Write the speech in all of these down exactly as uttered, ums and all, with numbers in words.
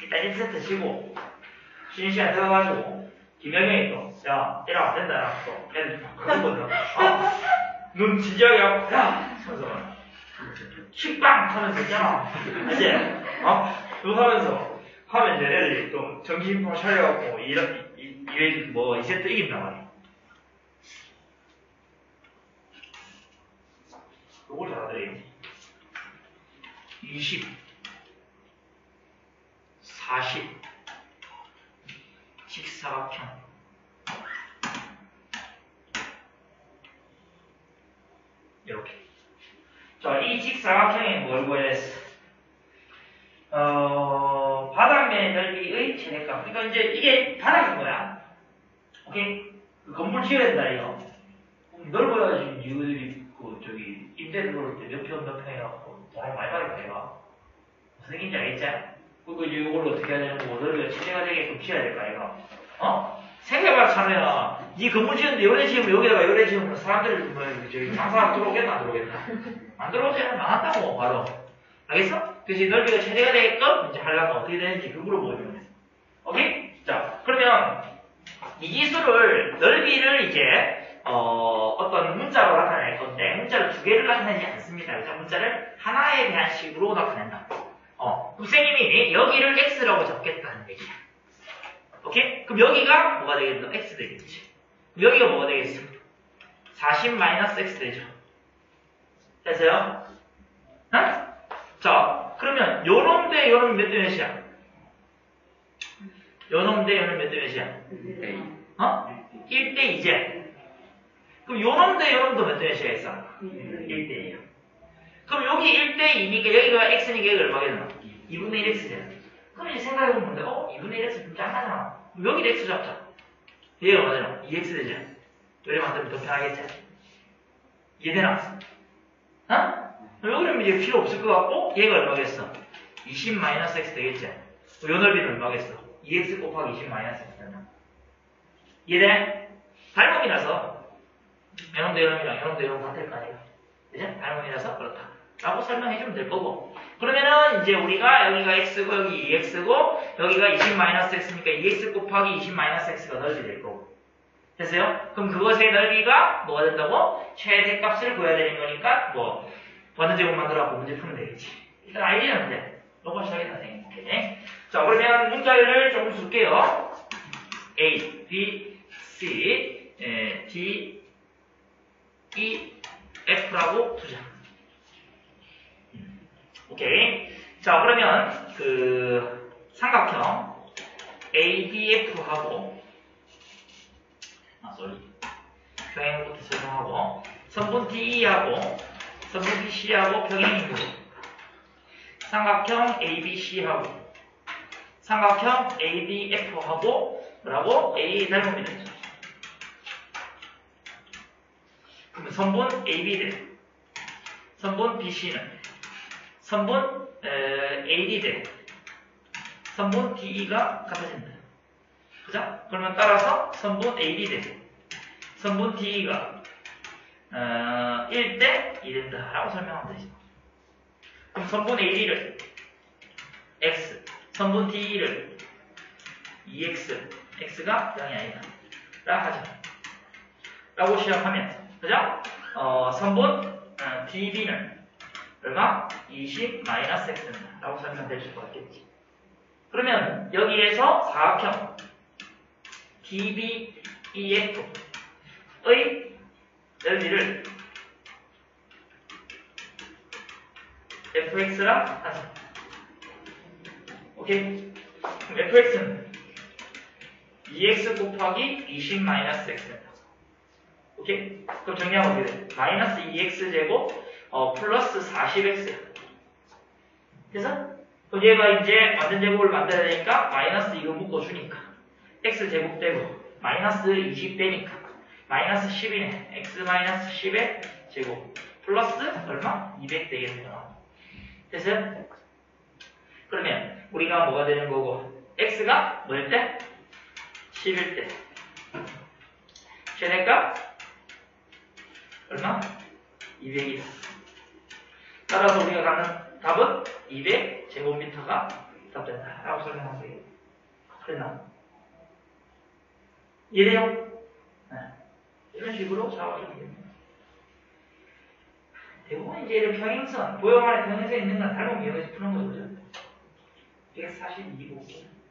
일단 일 세트 쉬고 쉬는 시간 들어가지고 김영현이 또 야 이러면 안 된다 야 또 애들 그러거든. 어? 눈 진지하게 하고 야 하면서 킥빵 하면서 있잖아. 이제 어? 그거 하면서 하면 이제 애들이 또 정신병 차려갖고 이런 이, 이, 뭐 이 세트 이긴단 말이야. 요걸 잘하더래요. 이십, 사십, 직사각형. 이렇게. 자, 이 직사각형에 뭘 구했어? 어, 바닥면 넓이의 최대값. 그러니까 이제 이게 바닥인 거야. 오케이? 그 건물 지어야 된다, 이거. 넓어야지, 이거들이, 그, 저기, 임대 들어올 때 몇 평, 몇 평이라고 돈을 많이 받을 거야. 무슨 얘기인지 알겠지? 그리고 이제 이걸로 어떻게 해야 되는 거고, 넓이가 최대가 되게끔 지어야 될까, 이거. 어? 생각해봐, 참여야. 이 건물 지었는데, 요래 지으면 여기다가 요래 지으면 사람들, 뭐, 저기, 장사가 들어오겠나, 안 들어오겠나? 안 들어오면 망한다고, 바로. 알겠어? 그래서 넓이가 최대가 되게끔 이제 하려면 어떻게 되는지 그 물어보면 돼. 오케이? 자, 그러면 이 기술을 넓이를 이제 어, 어떤 문자로 나타낼 건데 문자를 두 개를 나타내지 않습니다. 그래서 문자를 하나에 대한 식으로 나타낸다. 어, 선생님이 여기를 x라고 적겠다는 얘기야. 오케이? 그럼 여기가 뭐가 되겠노? x 되겠지. 그럼 여기가 뭐가 되겠어? 사십 마이너스 x 되죠. 됐어요? 어? 자, 그러면 요놈 대 요놈 몇 대 몇이야? 요놈 대 요놈 몇 대 몇이야? 어? 일 대 이제. 그럼 요놈 대 요놈도 몇 대 몇이야 했어? 일 대 이야. 그럼 여기 일 대 이니까 여기가 x니까 여기 얼마겠나? 이분의 일 x잖아. 그럼 이제 생각해보면 돼. 어? 이분의 일 x 좀 짱하잖아. 그럼 여기도 x 잡자. 얘가 얼마잖아? 이 x 되잖아. 요리 만들면 더 편하겠지? 이해되나? 어? 여기는 이제 필요 없을 것 같고, 얘가 얼마겠어? 이십 마이너스 x 되겠지? 요 넓이는 얼마겠어? 이 x 곱하기 이십 마이너스 x 되나? 이해돼? 발목이라서, 요놈 대 요놈이랑 요놈 대 요놈 같을 거 아니야? 그죠? 발목이라서 그렇다. 라고 설명해주면 될 거고. 그러면은 이제 우리가 여기가 x고, 여기 이 x고, 여기가 이십 마이너스 x니까 이 x 곱하기 이십 마이너스 x가 넓이 될 거고. 됐어요? 그럼 그것의 넓이가 뭐가 된다고? 최대값을 구해야 되는 거니까, 뭐, 완전 제곱 만들어갖고 문제 풀면 되겠지. 일단 아이디어는 돼. 로봇 시작했다, 선생님. 오케이. 자, 그러면 문자를 좀 줄게요. A, B, C, 에, D, E, F라고 두자. 음. 오케이. 자, 그러면 그 삼각형 A, B, F하고 아, 쏘리. 평행부터 설명하고 선분 디 이하고 선분 비씨하고 평행이고 삼각형 에이비씨하고 삼각형 에이디에프하고 뭐라고? A 닮음이 되죠. 그러면 선분 에이비대 선분 비씨는 선분 에이디대 선분 디이가 같아진다. 그죠? 그러면 따라서 선분 에이디대 선분 디이가 어, 일 대 이 된다 라고 설명하면 되죠. 그럼 선분 에이디를 x, 선분 디이를 이 엑스, x가 영이 아니다 라 하죠. 라고 시작하면 그죠? 어, 선분 어, 디비는 얼마? 이십 마이너스 x 된다 라고 설명될 수 있겠지. 그러면 여기에서 사각형 디비이에프의 넓이를 fx라 하자. 오케이? 그럼 fx는 이 엑스 곱하기 이십 마이너스 x입니다. 오케이? 그럼 정리하면 어떻게 돼? 마이너스 이 엑스 제곱 어, 플러스 사십 엑스. 그래서 그럼 얘가 이제 완전 제곱을 만들어야 되니까 마이너스 이거 묶어주니까 x 제곱 되고 마이너스 이십 되니까 마이너스 십이네. x 마이너스 십의 제곱 플러스 얼마? 이백 되겠네요. 됐어요? 그러면 우리가 뭐가 되는 거고 x가 뭐일 때? 십일 때 최대값 얼마? 이백이다. 따라서 우리가 가는 답은 이백 제곱미터가 답된다 라고 설명하세요. 그랬나? 이해돼요? 네. 이런 식으로 잡아주면 됩니다. 대부분 이제 이런 평행선, 도형 안에 평행선 있는 건 닮은 이용해서 푸는 거죠. 백사십이고.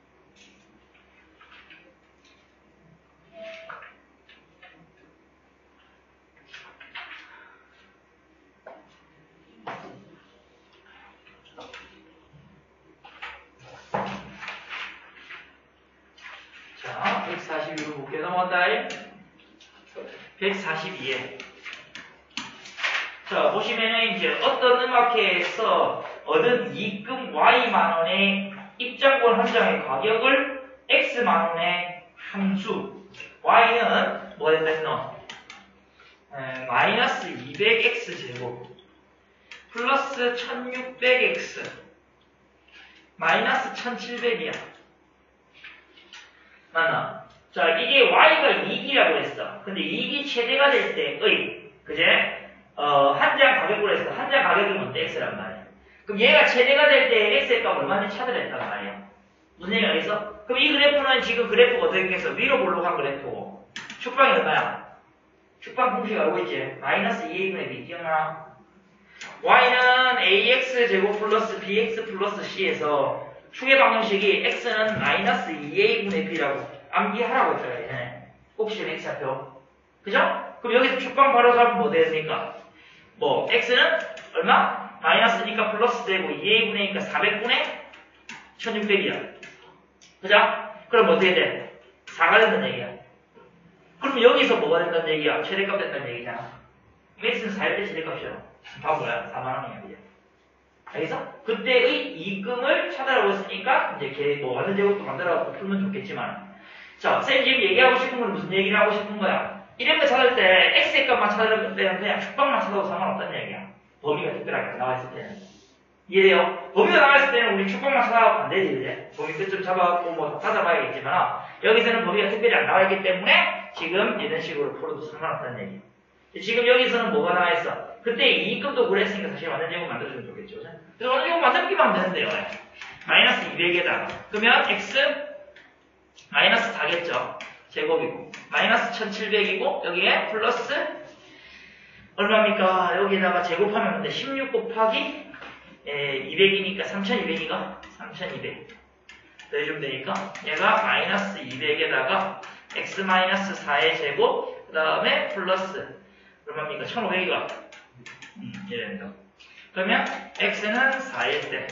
자, 백사십이로 볼게요. 넘어간다. 백사십이에. 자, 보시면은 이제 어떤 음악회에서 얻은 이익금 Y만 원의 입장권 한 장의 가격을 X만 원의 함수. Y는 뭐가 된다 했노? 에, 마이너스 이백 엑스 제곱 플러스 천육백 엑스 마이너스 천칠백이야. 맞나? 자, 이게 Y가 이익이라고 했어. 근데 이익이 최대가 될 때의, 그제? 어, 한 장 가격으로 했어. 한 장 가격이 뭔데? X란 말이야. 그럼 얘가 최대가 될 때 X의 값 얼마인지 찾으랬단 말이야. 무슨 얘기가 있어? 그럼 이 그래프는 지금 그래프가 어떻게 했어? 위로 볼록한 그래프고. 축방이 얼마야? 축방 공식 알고 있지? 마이너스 이에이분의 B. 기억나? Y는 에이엑스 제곱 플러스 비엑스 플러스 C에서 축의 방정식이 X는 마이너스 이에이분의 B라고 암기하라고 했잖아, 예전에. 꼭 시험 X좌표. 그죠? 그럼 여기서 축방 바로 잡으면 뭐 되니까? 뭐, X는 얼마? 마이너스니까 플러스 되고 이에이분의니까 사백분의 천육백이야. 그죠? 그럼 어떻게 돼? 사가 된다는 얘기야. 그럼 여기서 뭐가 된다는 얘기야? 최대값 된다는 얘기잖아. X는 사일 때 최대값이야. 바보야. 사만 원이야, 그죠? 알겠어? 그때의 이익금을 찾아라고 했으니까, 이제 걔 뭐 완전 제곱도 만들어갖고 풀면 좋겠지만. 자, 쌤 지금 얘기하고 싶은 건 무슨 얘기를 하고 싶은 거야? 이런 거 찾을 때 X의 값만 찾을 때는 그냥 축방만 찾아도 상관없다는 얘기야. 범위가 특별하게 나와있을 때는. 이해돼요? 범위가 나와있을 때는 우리 축방만 찾아가면 안 되지, 이제. 범위 끝좀 잡아갖고 뭐 찾아봐야겠지만, 여기서는 범위가 특별히 안 나와있기 때문에 지금 이런 식으로 풀어도 상관없다는 얘기야. 지금 여기서는 뭐가 나와있어? 그때 이익금도 그랬으니까 사실 완전 제곱 만들어주면 좋겠죠. 그래서 완전 제곱 만들기만 하면 되는데요. 마이너스 이백에다가. 그러면 X 마이너스 사겠죠. 제곱이고. 마이너스 천칠백이고, 여기에 플러스 얼마입니까? 여기다가 제곱하면 근데 십육 곱하기 에, 이백이니까 삼천이백이가 삼천이백. 더해주면 되니까 얘가 마이너스 이백에다가 x 마이너스 사의 제곱 그 다음에 플러스 얼마입니까? 천오백이가 음, 이래된다. 그러면 x는 사일 때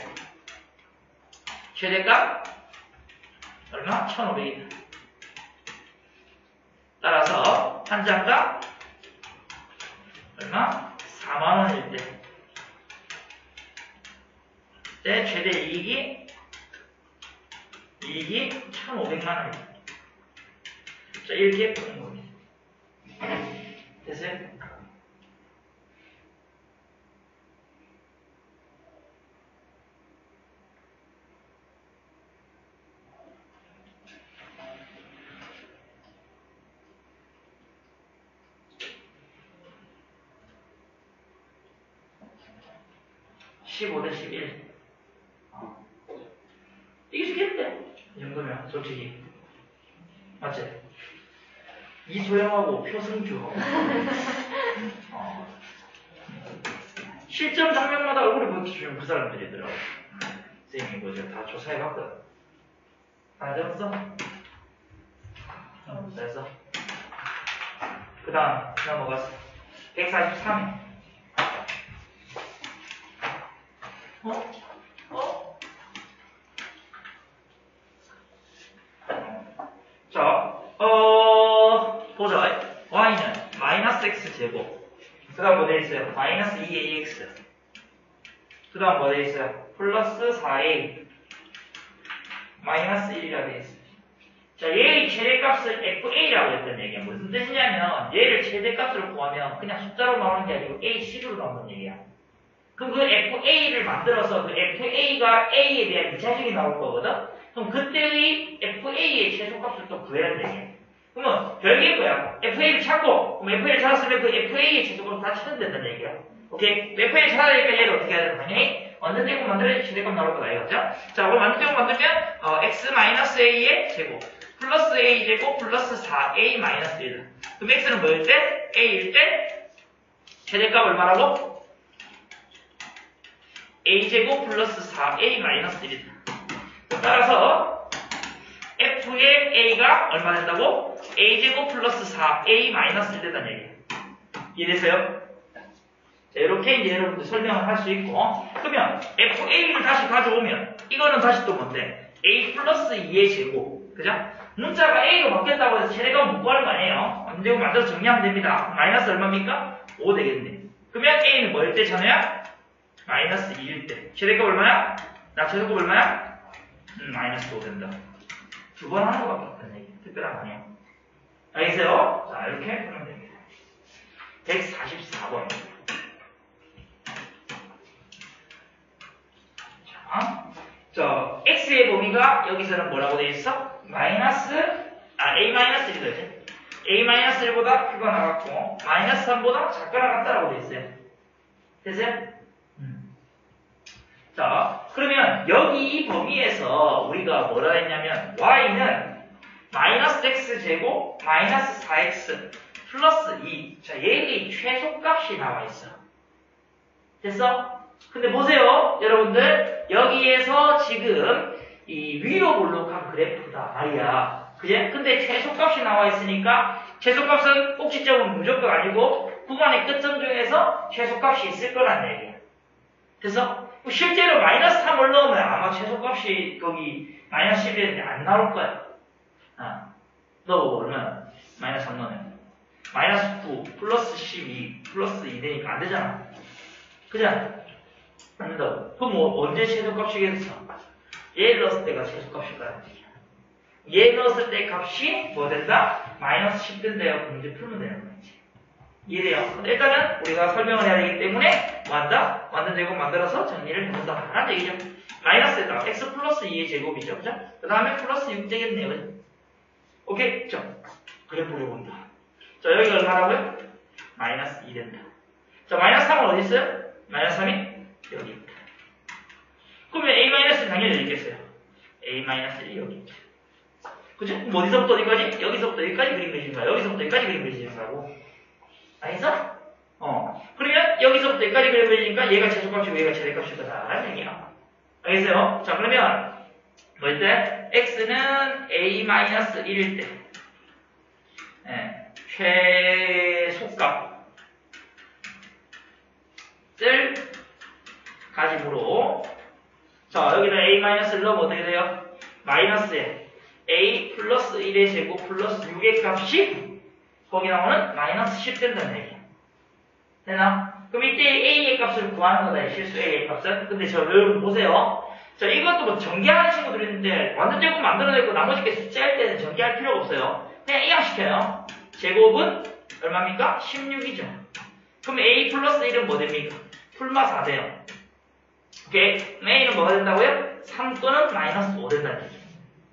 최대값 얼마? 천오백이다. 따라서 한 장당 얼마? 사만 원일 때, 때 최대 이익이 이익이 천오백만 원입니다. 자, 이렇게 푸는 겁니다. 됐어요? 십오 대 십일. 어. 이게 쉽겠대. 이 정도면, 솔직히. 맞지? 이소영하고 표승주. 어. 실전 장면마다 얼굴이 보여주면 그 사람들이더라고. 선생님이 뭐죠? 다 조사해봤거든. 다 적었어? 어, 됐어. 그 다음, 넘어갔어. 백사십삼 회. 어? 어? 자, 어, 보자. y는 마이너스 x 제곱. 그 다음 뭐 되어있어요? 마이너스 이 에이엑스. 그 다음 뭐 되어있어요? 플러스 사 에이. 마이너스 일이라 되어있어요. 자, 얘의 최대값을 에프에이라고 했던 얘기야. 무슨 뜻이냐면, 얘를 최대값으로 구하면 그냥 숫자로 나오는 게 아니고 에이씨로 나오는 얘기야. 그럼 그 에프에이를 만들어서 그 에프에이가 A에 대한 이차식이 나올 거거든? 그럼 그때의 에프에이의 최소값을 또 구해라는 얘기야. 그러면 별게 뭐야? 에프에이를 찾고, 그럼 에프에이를 찾았으면 그 에프에이의 최소값을 다 찾으면 된다는 얘기야. 오케이? 에프에이를 찾아야 되니까 얘를 어떻게 해야 되나? 당연히 완전 제곱 만들어야지 최대값 나올 거다 이거죠? 자, 그럼 완전 제곱 만들면 어, x-a의 제곱 플러스 a 제곱 플러스 사 a 마이너스 일. 그럼 x는 뭐일 때? a일 때 최대값 얼마라고? a 제곱 플러스 사 a 마이너스 일이다. 따라서 f의 a가 얼마 된다고? a 제곱 플러스 사 a 마이너스 일 된다는 얘기예요. 이해됐어요? 자, 이렇게 이제 여러분들 설명을 할 수 있고, 그러면 에프에이를 다시 가져오면 이거는 다시 또 뭔데? a 플러스 이의 제곱, 그죠? 문자가 a로 바뀌었다고 해서 최대값 못 구하는 거 아니에요? 언제고 만들어서 정리하면 됩니다. 마이너스 얼마입니까? 오 되겠네. 그러면 a는 뭐일 때 전화야? 마이너스 이일 때. 최대값 얼마야? 나 최대값 얼마야? 음, 마이너스 오 된다. 두 번 하는 것밖에 없다는 얘기. 특별한 거 아니에요. 알겠어요? 자, 이렇게 풀면 됩니다. 백사십사 번. 자, 저 x의 범위가 여기서는 뭐라고 되어 있어? 마이너스, 아, a 마이너스 일이 되지. a 마이너스 일보다 크거 나갔고, 마이너스 삼보다 작거 나갔다라고 되어 있어요. 됐어요? 음. 자, 그러면 여기 이 범위에서 우리가 뭐라 했냐면, y는 마이너스 x 제곱, 마이너스 사 엑스, 플러스 이. 자, 얘의 최소값이 나와 있어. 됐어? 근데 보세요, 여러분들. 여기에서 지금 이 위로 볼록한 그래프다 말이야. 그제? 근데 최소값이 나와 있으니까 최소값은 꼭지점은 무조건 아니고 구간의 끝점 중에서 최소값이 있을 거란 얘기야. 그래서 실제로 마이너스 삼을 넣으면 아마 최소값이 거기 마이너스 십일인데 안 나올 거야. 아, 넣어보고 얼마나? 마이너스 삼 넣으면 마이너스 구 플러스 십이 플러스 이 되니까 안 되잖아. 그죠? 안 된다고. 그럼 뭐 언제 최소값이겠어? 얘 넣었을 때가 최소값일 거야. 얘 넣었을 때 값이 뭐 된다? 마이너스 십 된대요. 그럼 이제 풀면 되는 거지. 이해돼요? 근데 일단은 우리가 설명을 해야 되기 때문에 뭐 한다? 완전 제곱 만들어서 정리를 해본다 라는 얘기죠. 마이너스에다가 x 플러스 이의 제곱이죠. 그죠? 그 다음에 플러스 육 되겠네요. 그죠? 오케이? 자, 그래프 그려본다. 자, 여기가 얼마라고요? 마이너스 이 된다. 자, 마이너스 삼은 어디 있어요? 마이너스 삼이 여기 있다. 그러면 a-는 당연히 어디 있겠어요? a-이 여기 있죠. 그죠? 그럼 어디서부터 어디까지? 여기서부터 여기까지 그림 그리시는 거야. 여기서부터 여기까지 그림 그리시는 거라고. 알겠어? 어. 그러면 여기서부터 여기까지 그림 그리니까 얘가 최소값이고 얘가 최대값일 거다. 라는 얘기야. 알겠어요? 자, 그러면 뭐일 때? x는 a-일일 때 네, 최소값을 가지므로 자, 여기는 a-를 넣으면 어떻게 돼요? 마이너스에 a 플러스 일의 제곱 플러스 육의 값이 거기 나오는 마이너스 십 된다는 얘기. 되나? 그럼 이때 a의 값을 구하는 거다. 실수 a의 값은. 근데 저 여러분 보세요. 자, 이것도 뭐 전개하는 친구들이 있는데 완전 제곱 만들어내고 나머지 게 숫자일 때는 전개할 필요가 없어요. 그냥 이항시켜요. 제곱은 얼마입니까? 십육이죠. 그럼 a 플러스 일은 뭐 됩니까? 풀마 사 돼요. 오케이? a는 뭐가 된다고요? 삼 또는 마이너스 오 된다는 얘기.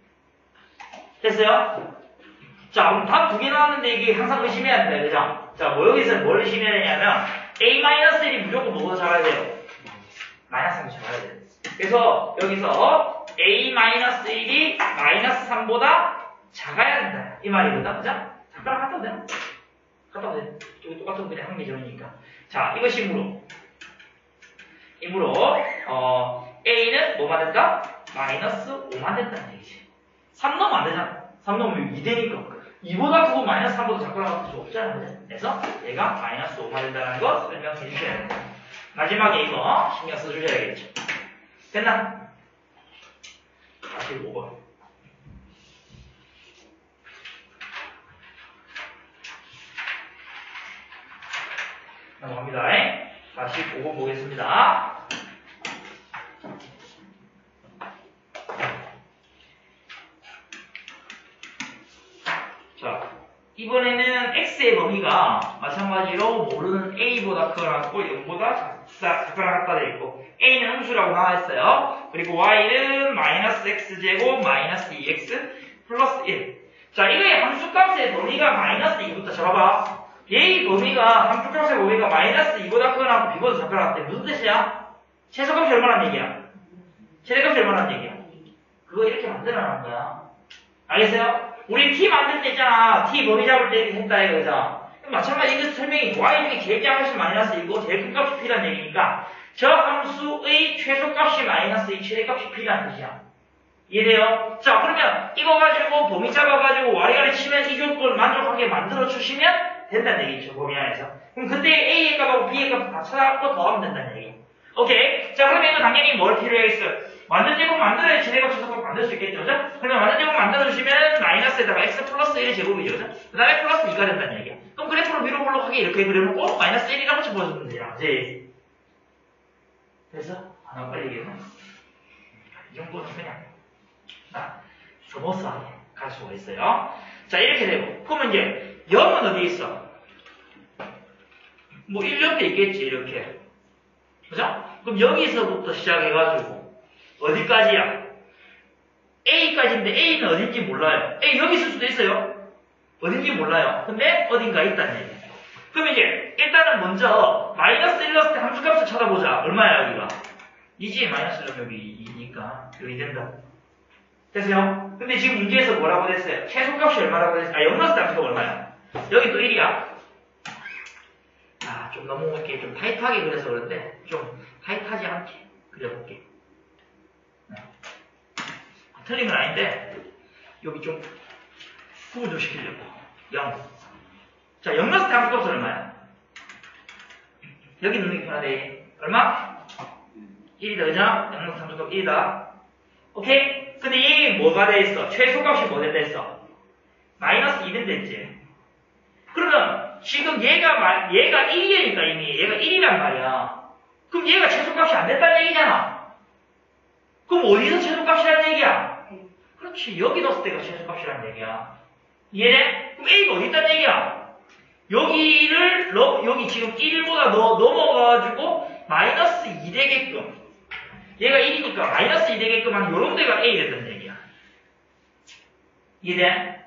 됐어요? 자, 그럼 답 두 개 나왔는데 이게 항상 의심해야 된다, 그죠? 자, 뭐 여기서 뭘 의심해야 되냐면 a-일이 무조건 뭐보다 작아야 돼요? 마이너스 삼보다 작아야 돼요. 그래서 여기서 a-일이 마이너스 삼보다 작아야 된다. 이 말이거든, 그죠? 잠깐 갖다 오세요. 갖다 오세요. 저기 똑같은 거 그냥 한 개 전이니까. 자, 이것이 이므로. 이므로, 어, a는 뭐만 된다? 마이너스 오만 된다는 얘기지. 삼 넣으면 안 되잖아. 삼 넣으면 이 되니까. 이보다 크고 마이너스 삼보다 작거나 같을 수 없잖아. 그죠? 그래서 얘가 마이너스 오만 된다는 거 설명해 주셔야 됩니다. 마지막에 이거 신경 써주셔야겠죠. 됐나? 사십오 번. 넘어갑니다. 사십오 번 보겠습니다. 자, 이번에는 x의 범위가 마찬가지로 모르는 a보다 크거나 같고 영보다 작거나 같다 되어 있고 a는 함수라고 나와 있어요. 그리고 y는 마이너스 x제곱 마이너스 이 엑스 플러스 일. 자, 이거의 함수값의 범위가 마이너스 이부터 잡아봐. 얘의 범위가 함수값의 범위가 마이너스 이보다 크거나 같고 b보다 작거나 같대. 무슨 뜻이야? 최소값이 얼마란 얘기야? 최대값이 얼마란 얘기야? 그거 이렇게 만들어놓은 거야. 알겠어요? 우리 t 만들 때 있잖아. t 범위 잡을 때 이렇게 했다 이거죠. 마찬가지 이거 설명이 y 중에 제일 작은 값이 마이너스 이고 제일 큰 값이 p라는 얘기니까 저 함수의 최소값이 마이너스 이 최대값이 p라는 뜻이야. 이해돼요? 자, 그러면 이거 가지고 범위 잡아가지고 와리가리 치면 이 조건을 만족하게 만들어주시면 된다는 얘기죠, 범위 안에서. 그럼 그때 A의 값하고 B의 값 다 찾아갖고 더하면 된다는 얘기. 오케이? 자, 그러면 이거 당연히 뭘 필요하겠어요? 완전 제곱 만들어야 최대값 최소값 만들 수 있겠죠, 그죠? 그러면 완전 제곱 만들어주시면 마이너스에다가 x 플러스 일의 제곱이죠, 그죠? 그 다음에 플러스 이가 된다는 얘기야. 그럼 그래프로 밀어보려고 하게 이렇게 그려놓고 마이너스 일이라고 쳐보시면 돼요. 그지? 그래서 하나 빨리 얘기해. 이 정도는 그냥 자, 스무스하게 갈 수가 있어요. 자, 이렇게 되고. 그러면 이제, 영은 어디에 있어? 뭐, 일 옆에 있겠지, 이렇게. 그죠? 그럼 여기서부터 시작해가지고, 어디까지야? A까지인데, A는 어딘지 몰라요. A 여기 있을 수도 있어요. 어딘지 몰라요. 근데, 어딘가 있다는 얘기예요. 그럼 이제, 일단은 먼저, 마이너스 일 넣었을 때 함수값을 찾아보자. 얼마야, 여기가? 이지, 마이너스 일 여기 이니까, 여기 된다. 됐어요? 근데 지금 문제에서 뭐라고 됐어요? 최소값이 얼마라고 됐어요? 아, 영 넣었을 때 함수가 얼마야? 여기 또 일이야. 아, 좀 너무 이렇게 좀 타이트하게 그려서 그런데, 좀 타이트하지 않게 그려볼게. 네. 틀린 건 아닌데, 여기 좀 후보 좀 시키려고. 영. 자, 영 넣었을 때 함수값은 얼마야? 여기 넣는 게 편하대. 얼마? 일이다, 그죠? 영 넣었을 때 함수값 일이다. 오케이? 근데 이 뭐가 돼 있어? 최소값이 뭐 된다 했어? 마이너스 이 된다 했지. 그러면 지금 얘가 얘가 일이니까 이미 얘가 일이란 말이야. 그럼 얘가 최소값이 안 됐다는 얘기잖아. 그럼 어디서 최소값이라는 얘기야? 그렇지. 여기 넣었을 때가 최소값이라는 얘기야. 이해돼? 그럼 A가 어디 있다는 얘기야? 여기를 넣, 여기 지금 일보다 더 넘어가가지고 마이너스 이 되게끔 얘가 일이니까 마이너스 이 되게끔 한 요런 데가 A 됐다는 얘기야. 이해돼?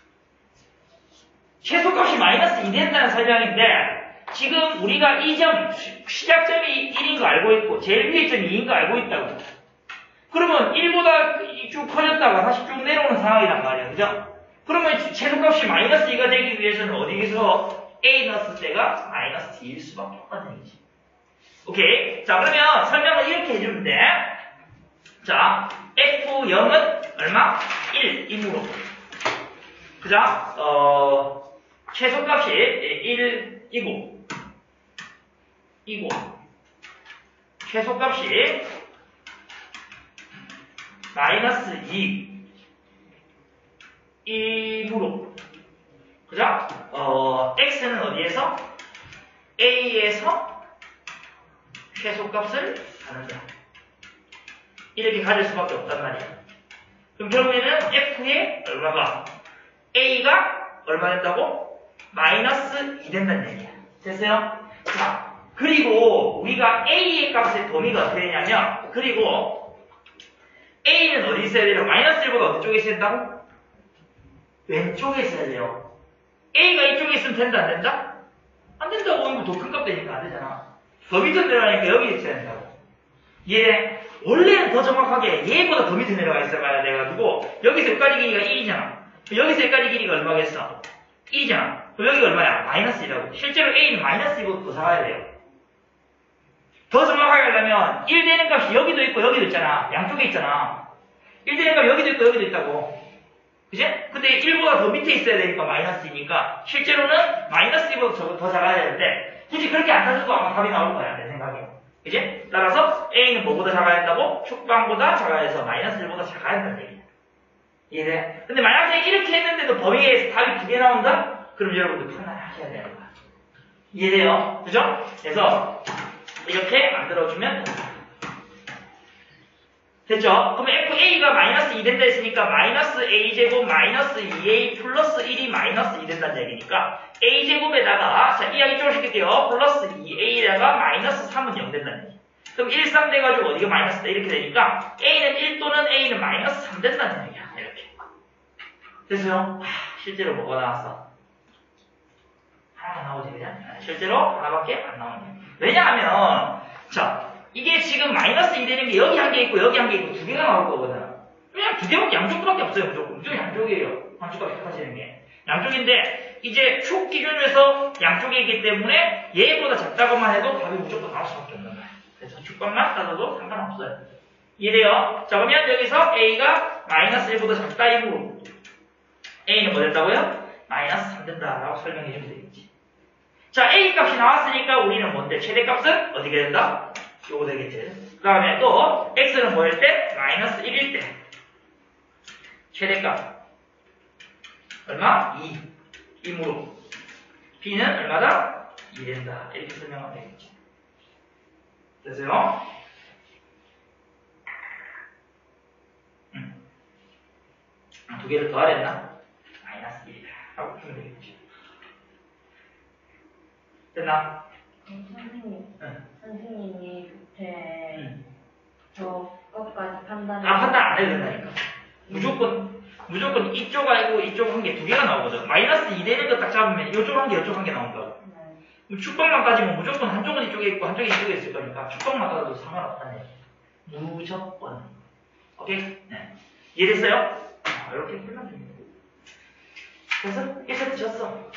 최소값이 마이너스 이 된다는 설명인데 지금 우리가 이 점, 시작점이 일인 거 알고 있고 제일 위의 점이 이인 거 알고 있다고. 그러면 일보다 쭉 커졌다가 다시 쭉 내려오는 상황이란 말이야. 그죠? 그러면 최소값이 마이너스 이가 되기 위해서는 어디에서 A 넣었을 때가 마이너스 이일 수밖에 없다는 얘기지. 오케이. 자, 그러면 설명을 이렇게 해주면 돼. 자, 에프 영은 얼마? 일, 이므로. 그죠? 어, 최소값이 일이고, 이고, 최소값이 마이너스 이, 이므로. 그죠? 어, x는 어디에서? A에서 최소값을 가는다. 이렇게 가질 수밖에 없단 말이야. 그럼 결국에는 F의 얼마가? A가 얼마 된다고? 마이너스 이 된다는 얘기야. 됐어요? 자, 그리고 우리가 A의 값의 범위가 어떻게 되냐면, 그리고 A는 어디 있어야 돼요? 마이너스 일보다 어디 쪽에 있어야 된다고? 왼쪽에 있어야 돼요. A가 이쪽에 있으면 된다, 안 된다? 안 된다고. 이거 더 큰 값 되니까 안 되잖아. 더 밑으로 내려가니까 여기 있어야 된다고. 얘, 원래는 더 정확하게 얘보다 더 밑에 내려가 있어야 돼가지고, 여기서 여기까지 길이가 일이잖아. 여기서 여기까지 길이가 얼마겠어? 이잖아. 그럼 여기가 얼마야? 마이너스 이라고. 실제로 A는 마이너스 이보다 더 작아야 돼요. 더 정확하게 하려면, 일 되는 값이 여기도 있고 여기도 있잖아. 양쪽에 있잖아. 일 되는 값이 여기도 있고 여기도 있다고. 그지? 근데 일보다 더 밑에 있어야 되니까 마이너스 이니까, 실제로는 마이너스 이보다 더 작아야 되는데, 굳이 그렇게 안 따져도 아마 답이 나올 거야, 내 생각에. 그지? 따라서 A는 뭐보다 작아야 된다고? 축방보다 작아야 해서 마이너스 일보다 작아야 된다는 얘기야. 이해돼? 근데 만약에 이렇게 했는데도 범위에서 답이 두 개 나온다? 그럼 여러분들 판단을 하셔야 되는 거야. 이해돼요? 그죠? 그래서 이렇게 만들어주면 된다. 됐죠? 그럼 에프에이가 마이너스 이 된다 했으니까 마이너스 A제곱 마이너스 이 에이 플러스 일이 마이너스 이 된다는 얘기니까 A제곱에다가 자 이야기 좀 시킬게요. 플러스 이 에이에다가 마이너스 삼은 영 된다는 얘기. 그럼 일, 삼 돼가지고 어디가 마이너스다 이렇게 되니까 A는 일 또는 A는 마이너스 삼 된다는 얘기야. 이렇게. 됐어요? 하, 실제로 뭐가 나왔어? 하나가 나오지 그냥? 실제로 하나밖에 안 나오네. 왜냐하면 자 이게 지금 마이너스 이 되는 게 여기 한 개 있고 여기 한 개 있고 두 개가 나올 거거든. 그냥 두 개밖에 양쪽밖에 없어요. 무조건. 무조건 양쪽이에요. 양쪽밖에 똑같아지는 게. 양쪽인데 이제 축 기준에서 양쪽에 있기 때문에 얘보다 작다고만 해도 답이 무조건 나올 수밖에 없는 거야. 그래서 축값만 따져도 상관없어요. 이해돼요? 자, 그러면 여기서 A가 마이너스 일보다 작다 이므로 A는 뭐 된다고요? 마이너스 삼 된다라고 설명해 주면 되겠지. 자, A 값이 나왔으니까 우리는 뭔데? 최대값은 어떻게 된다? 요거 되겠지. 그 다음에 또 X는 뭐일 때? 마이너스 일일 때 최대값 얼마? 이 이므로 B는 얼마다? 이 된다. 이렇게 설명하면 되겠지. 됐어요? 음. 두 개를 더하랬나? 마이너스 일이다. 하고 풀면 되겠지. 됐나? 음, 선생님, 응. 선생님이 그때 응. 저 것까지 판단을 아, 판단 안 해도 된다니까. 무조건, 무조건 이쪽 아니고 이쪽 한 개 두 개가 나오거든. 마이너스 이 되는 거 딱 잡으면 이쪽 한 개, 이쪽 한 개 나온다고. 네. 축방만 따지면 무조건 한쪽은 이쪽에 있고 한쪽이 이쪽에 있을 거니까 축방만 따져도 상관없다는 얘기. 무조건. 오케이? 네. 이해됐어요? 아, 이렇게 풀면 됩니다. 그래서 일 세트 졌어.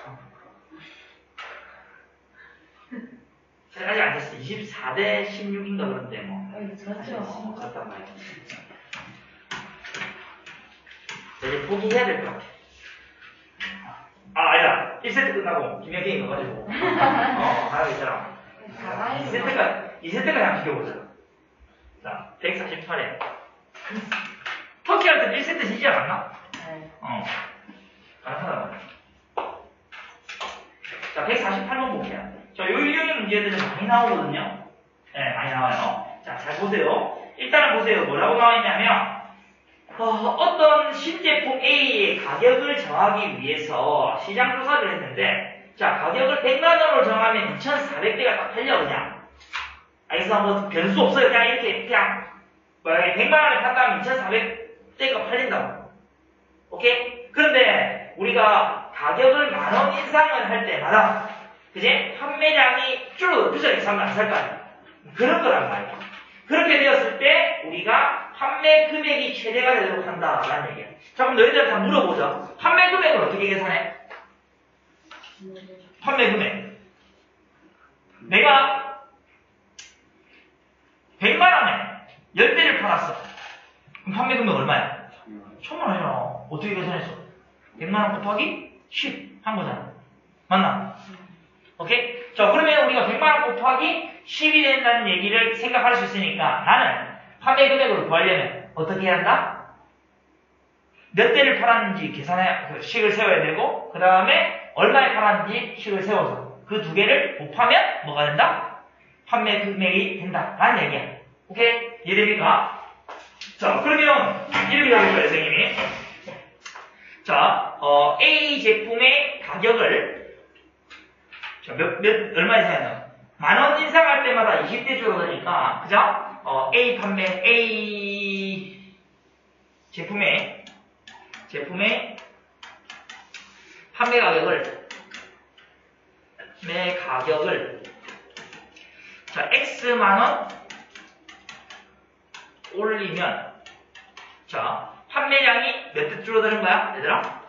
아직 안 됐어. 이십사 대 십육인가 그런데 뭐. 아니, 저죠. 어, 그렇단 말이야. 이제 포기해야 될 것 같아. 아, 아니다. 일 세트 끝나고 김혁이 넣어가지고. 어, 하나 있잖아. 이 세트가, 이 세트가 그냥 비교보자. 자, 백사십팔에. 터키 할 때 일 세트 지지 않았나? 네. 어. 가능하다. 자, 백사십팔 번 볼게요. 자, 요 유형의 문제들은 많이 나오거든요. 네, 많이 나와요. 자, 잘 보세요. 일단은 보세요. 뭐라고 나와있냐면, 어, 어떤 신제품 A의 가격을 정하기 위해서 시장 조사를 했는데, 자, 가격을 백만 원으로 정하면 이천사백 대가 딱 팔려, 그냥. 알겠어? 뭐, 변수 없어요. 그냥 이렇게, 그냥, 만약에 백만 원에 판다면 이천사백 대가 팔린다고. 오케이? 그런데, 우리가 가격을 만 원 인상을 할 때마다, 그제? 판매량이 줄어들어. 그죠? 이 사람은 안 살 거 아니야. 그런 거란 말이야. 그렇게 되었을 때, 우리가 판매 금액이 최대가 되도록 한다라는 얘기야. 자, 그럼 너희들 다 물어보자. 판매 금액을 어떻게 계산해? 판매 금액. 내가 백만 원에 십 대를 팔았어. 그럼 판매 금액 얼마야? 천만 원이잖아. 어떻게 계산했어? 백만 원 곱하기 십 한 거잖아. 맞나? 오케이? 자, 그러면 우리가 백만 원 곱하기 십이 된다는 얘기를 생각할 수 있으니까 나는 판매 금액을 구하려면 어떻게 해야 한다? 몇 대를 팔았는지 계산해, 그 식을 세워야 되고, 그 다음에 얼마에 팔았는지 식을 세워서 그 두 개를 곱하면 뭐가 된다? 판매 금액이 된다. 라는 얘기야. 오케이? 이해됩니까? 자, 그러면 이렇게 하는 거예요, 선생님이. 자, 어, A 제품의 가격을 자, 몇, 몇, 얼마에 사야 만 원 인상할 때마다 이십 대 줄어드니까, 그죠? 어, A 판매, A 제품의, 제품의 판매 가격을, 매 가격을, 자, X만 원 올리면, 자, 판매량이 몇 대 줄어드는 거야, 얘들아?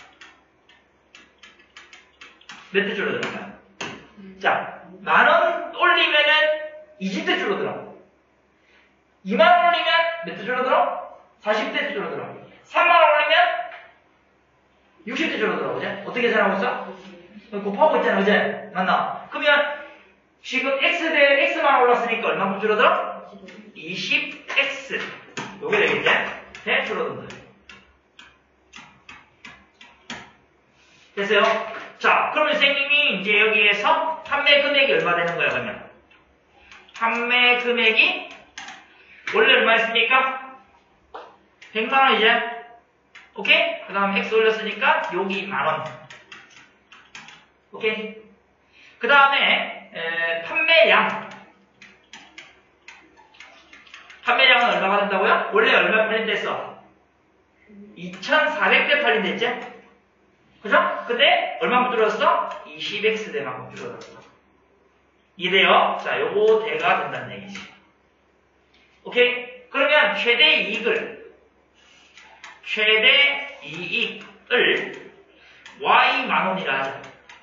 몇 대 줄어드는 거야? 자, 만 원 올리면은 이십 대 줄어들어. 이만 원 올리면 몇 대 줄어들어? 사십 대 줄어들어. 삼만 원 올리면 육십 대 줄어들어. 그제? 어떻게 계산하고 있어? 곱하고 있잖아. 그제? 맞나? 그러면 지금 X 대 X만 원 올랐으니까 얼마큼 줄어들어? 이십 엑스. 요게 되겠지? 네, 줄어든다. 됐어요? 자, 그러면 선생님이 이제 여기에서 판매 금액이 얼마 되는 거야, 그러면? 판매 금액이 원래 얼마였습니까? 백만 원이제? 오케이? 그 다음 X 올렸으니까 여기 만 원. 오케이? 그 다음에 판매량. 판매량은 얼마가 된다고요? 원래 얼마 팔린댔어? 이천사백 대 팔린댔지? 그죠? 근데 얼마큼 줄어들었어? 이십 엑스 대만큼 줄어들었어. 이래요. 자, 요거 대가 된다는 얘기지. 오케이? 그러면 최대 이익을 최대 이익을 Y만 원이라 하자.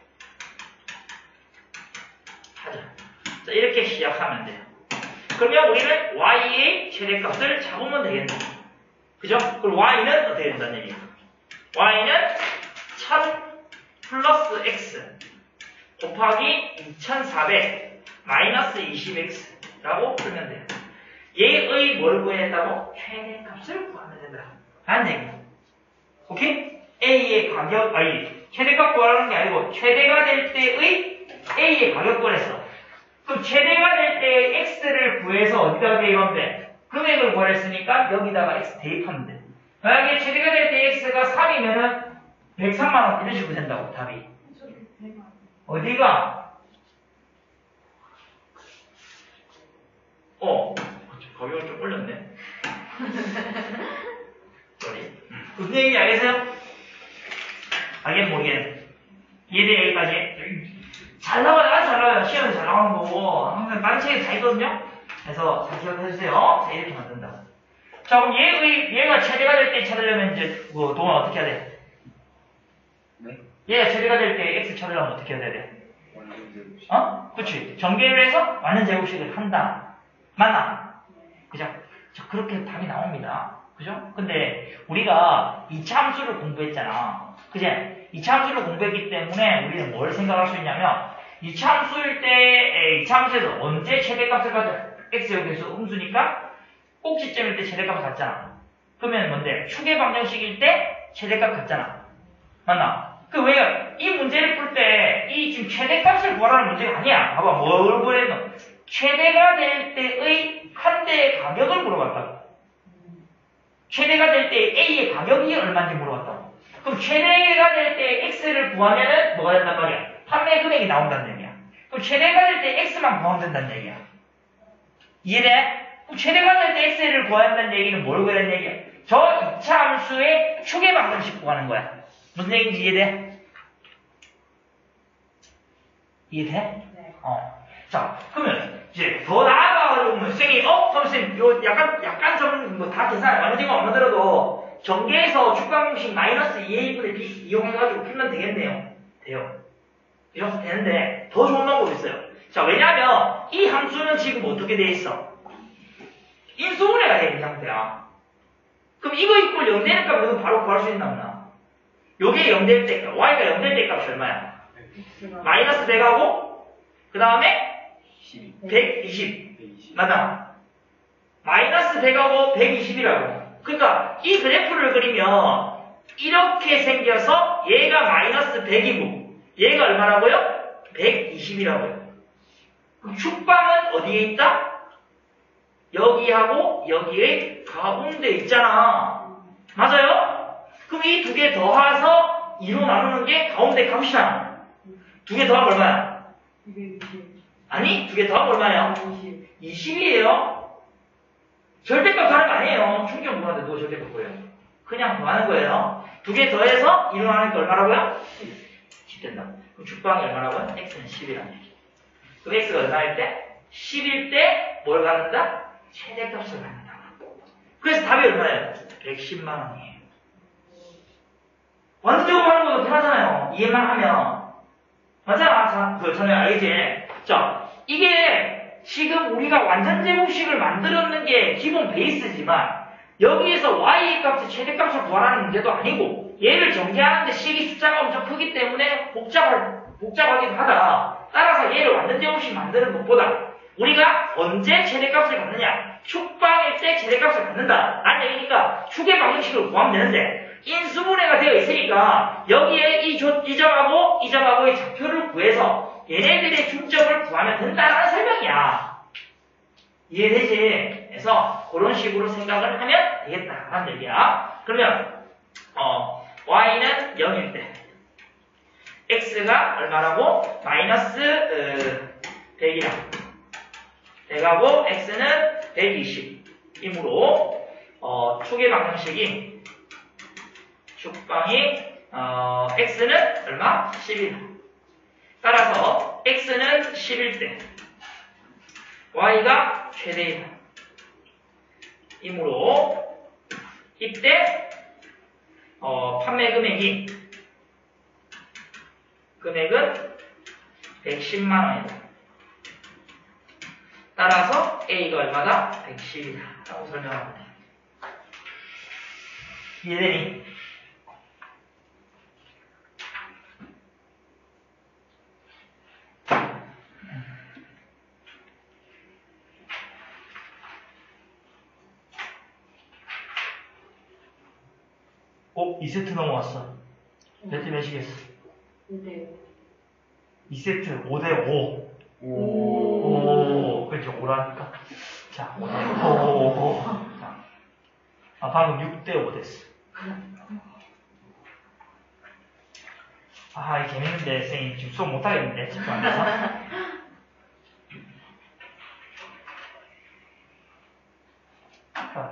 하자. 자, 이렇게 시작하면 돼요. 그러면 우리는 Y의 최대값을 잡으면 되겠네. 그죠? 그럼 Y는 어떻게 된다는 얘기야? Y는 천 플러스 X 곱하기 이천사백 마이너스 이십 엑스라고 풀면 돼요. 얘의 뭘 구해낸다고? 최대값을 구하면 된다. 라는 얘기야. 오케이? A의 가격, 아니, 최대값 구하라는 게 아니고, 최대가 될 때의 A의 가격 구했어. 그럼 최대가 될 때의 X를 구해서 어디다가 대입하면 돼? 금액을 구했으니까 여기다가 X 대입하면 돼. 만약에 최대가 될 때 X가 삼이면은 백삼만 원 이런 식으로 된다고, 답이. 어디가? 어, 가격을 좀 올렸네. 쏘리. 무슨 얘기인지 알겠어요? 알겠, 모르겠네. 이해돼, 여기까지? 잘 나와요, 아주 잘 나와요. 시험에 잘 나오는 거고. 항상 다른 책에 다 있거든요? 그래서 잘 기억해주세요. 자, 이렇게 만든다. 자, 그럼 얘의, 얘가 최대가 될 때 찾으려면 이제, 뭐, 동안 어떻게 해야 돼? 네? 얘가 최대가 될 때 X 찾으려면 어떻게 해야 돼? 어? 그치. 전개를 해서 완전 제곱식을 한다. 맞나? 그죠? 자, 그렇게 답이 나옵니다. 그죠? 근데 우리가 이 차 함수를 공부했잖아. 그제? 이 차 함수를 공부했기 때문에 우리는 뭘 생각할 수 있냐면 이 차 함수일 때, 이 차 함수에서 언제 최대값을 가져? X 여기서 음수니까 꼭지점일 때 최대값을 갖잖아. 그러면 뭔데? 추계 방정식일 때 최대값 갖잖아. 맞나? 그 왜, 이 문제를 풀 때, 이 지금 최대값을 구하라는 문제가 아니야. 봐봐, 뭘 구했노? 최대가 될 때의 한 대의 가격을 물어봤다고. 최대가 될 때 A의 가격이 얼마인지 물어봤다고. 그럼 최대가 될 때 X를 구하면은 뭐가 된단 말이야? 판매 금액이 나온다는 얘기야. 그럼 최대가 될 때 X만 구하면 된다는 얘기야. 이해돼? 그럼 최대가 될 때 X를 구해야 한다는 얘기는 뭘 구하는 얘기야? 저 이 차 함수의 추계 방정식 구하는 거야. 무슨 얘기인지 이해돼? 이해돼? 네. 어. 자, 그러면 이제 더 나아가가지고 선생님이 어? 그럼 선생님 요 약간 약간 좀 뭐 다 계산 나머지가 없는데도 전개에서 축방식 마이너스 이 에이분의 B 이용해가지고 풀면 되겠네요. 돼요. 이렇게 되는데 더 좋은 방법이 있어요. 자, 왜냐하면 이 함수는 지금 어떻게 돼 있어? 인수분해가 돼 있는 상태야. 그럼 이거 이꼴 영 되는 값 이거 바로 구할 수 있나 없나? 요게 영 될 때 값, Y가 영 될 때 값이 얼마야? 마이너스 백하고 그 다음에 백이십. 맞아. 마이너스 백하고 백이십이라고. 그러니까 이 그래프를 그리면 이렇게 생겨서 얘가 마이너스 백이고 얘가 얼마라고요? 백이십이라고요. 그럼 축방은 어디에 있다? 여기하고 여기에 가운데 있잖아. 맞아요? 그럼 이 두 개 더해서 이로 나누는 게 가운데 값이잖아. 두 개 더하면 얼마야? 아니, 두 개 더하면 얼마야? 이십이에요. 절대값 다른 거 아니에요. 충격 무한데 누가 절대값 보여요? 그냥 더하는 거예요. 두 개 더해서 이로 나누는 게 얼마라고요? 십 된다. 그럼 축방이 얼마라고요? X는 십이라는 얘기. 그럼 X가 얼마일 때? 십일 때 뭘 갖는다? 최대값을 갖는다. 그래서 답이 얼마예요? 백십만 원이에요. 완전 제곱하는 것도 편하잖아요. 이해만 하면. 맞잖아. 자, 그 전에 알겠지? 자, 이게 지금 우리가 완전 제곱식을 만들었는 게 기본 베이스지만 여기에서 y 값의 최대값을 구하라는 문제도 아니고 얘를 전개하는데 식이 숫자가 엄청 크기 때문에 복잡할, 복잡하기도 하다. 따라서 얘를 완전 제곱식 만드는 것보다 우리가 언제 최대값을 갖느냐? 축방일 때 최대값을 갖는다. 라는 얘기니까 축의 방정식을 구하면 되는데 인수분해가 되어 있으니까 여기에 이, 조, 이 점하고 이 점하고의 좌표를 구해서 얘네들의 중점을 구하면 된다라는 설명이야. 이해되지? 그래서 그런 식으로 생각을 하면 되겠다라는 얘기야. 그러면 어, y는 영일 때 x가 얼마라고? 마이너스 어, 백이라 백하고 x는 백이십이므로 어, 축의 방정식이 축방이 어, x는 얼마? 십일. 따라서 x는 십일 때 y가 최대이다. 이므로 이때 어, 판매 금액이 금액은 백십만 원이다. 따라서 A가 얼마다? 백십이다. 라고 설명하면 돼. 이해되니? 어? 이 세트 넘어왔어. 몇 대 몇이겠어? 근데 이 세트 오 대 오. 오. 오, 그렇죠. 오라니까. 자, 오 대 오. 자. 아, 방금 육 대 오 됐어. 아, 이 재밌는데, 선생님 지금 수업 못하겠는데, 집중 안 돼서. 자,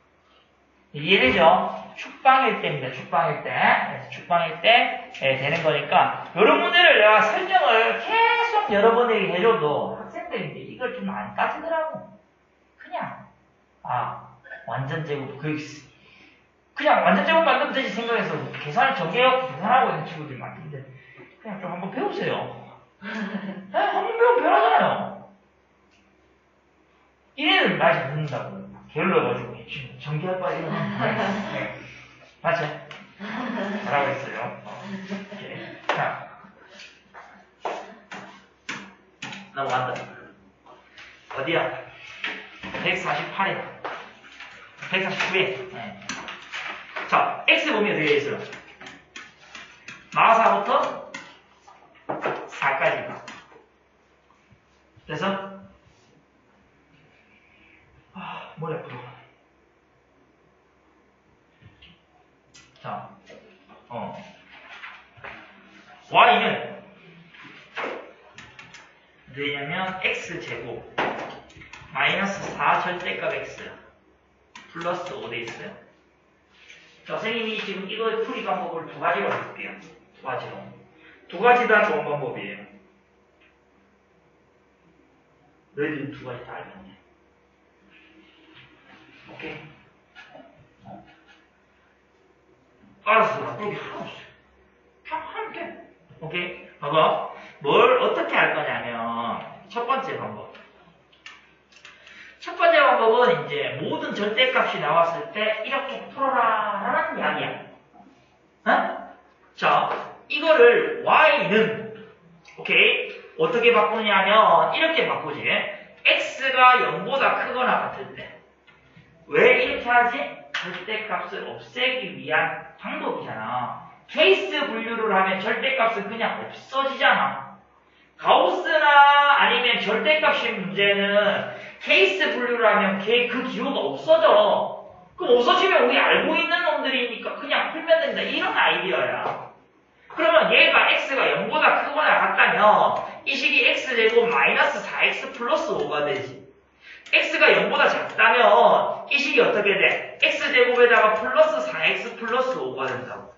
이해되죠? 축방일 때입니다. 축방일 때. 그래서 축방일 때 예, 되는 거니까 이런 문제를 내가 설명을 계속 여러분에게 해줘도 학생들인데 이걸 좀 안 따지더라고. 그냥 아 완전 제곱 그 그냥 완전 제곱 만들면 되지 생각해서 계산을 정해갖고 계산하고 있는 친구들이 많은데 그냥 좀 한번 배우세요. 네, 한번 배우면 변하잖아요. 이래는 말 잘 듣는다고 게을러가지고 지금 전기할 바에 이런 네. 맞죠? 잘하고 있어요. 어. 오케이. 자, 넘어간다. 어디야? 백사십팔이다. 백사십구에. 네. 자, X 범위 어떻게 되어 있어요? 마사부터 사까지. 그래서, 아, 머리 아프다. 자, 어. Y는 뭐냐면 X제곱 마이너스 사 절대값 X 플러스 오 돼 있어요. 자, 선생님이 지금 이거 풀이 방법을 두 가지로 해볼게요. 두 가지로. 두 가지 다 좋은 방법이에요. 너희들은 두 가지 다 알겠네. 오케이? 어. 알았어. 나쁘게 하나 없어요. 그냥 하면 돼. 오케이? 봐봐. 뭘 어떻게 할 거냐면, 첫 번째 방법. 첫 번째 방법은 이제 모든 절대값이 나왔을 때 이렇게 풀어라 라는 이야기야. 어? 자, 이거를 Y는, 오케이? 어떻게 바꾸냐면, 이렇게 바꾸지. X가 영보다 크거나 같을 때. 왜 이렇게 하지? 절대값을 없애기 위한 방법이잖아. 케이스 분류를 하면 절대값은 그냥 없어지잖아. 가우스나 아니면 절대값인 문제는 케이스 분류를 하면 걔 그 기호가 없어져. 그럼 없어지면 우리 알고 있는 놈들이니까 그냥 풀면 된다. 이런 아이디어야. 그러면 얘가 x가 영보다 크거나 같다면 이 식이 x제곱 마이너스 사 엑스 플러스 오가 되지. x가 영보다 작다면 이 식이 어떻게 돼? x제곱에다가 플러스 사 엑스 플러스 오가 된다고.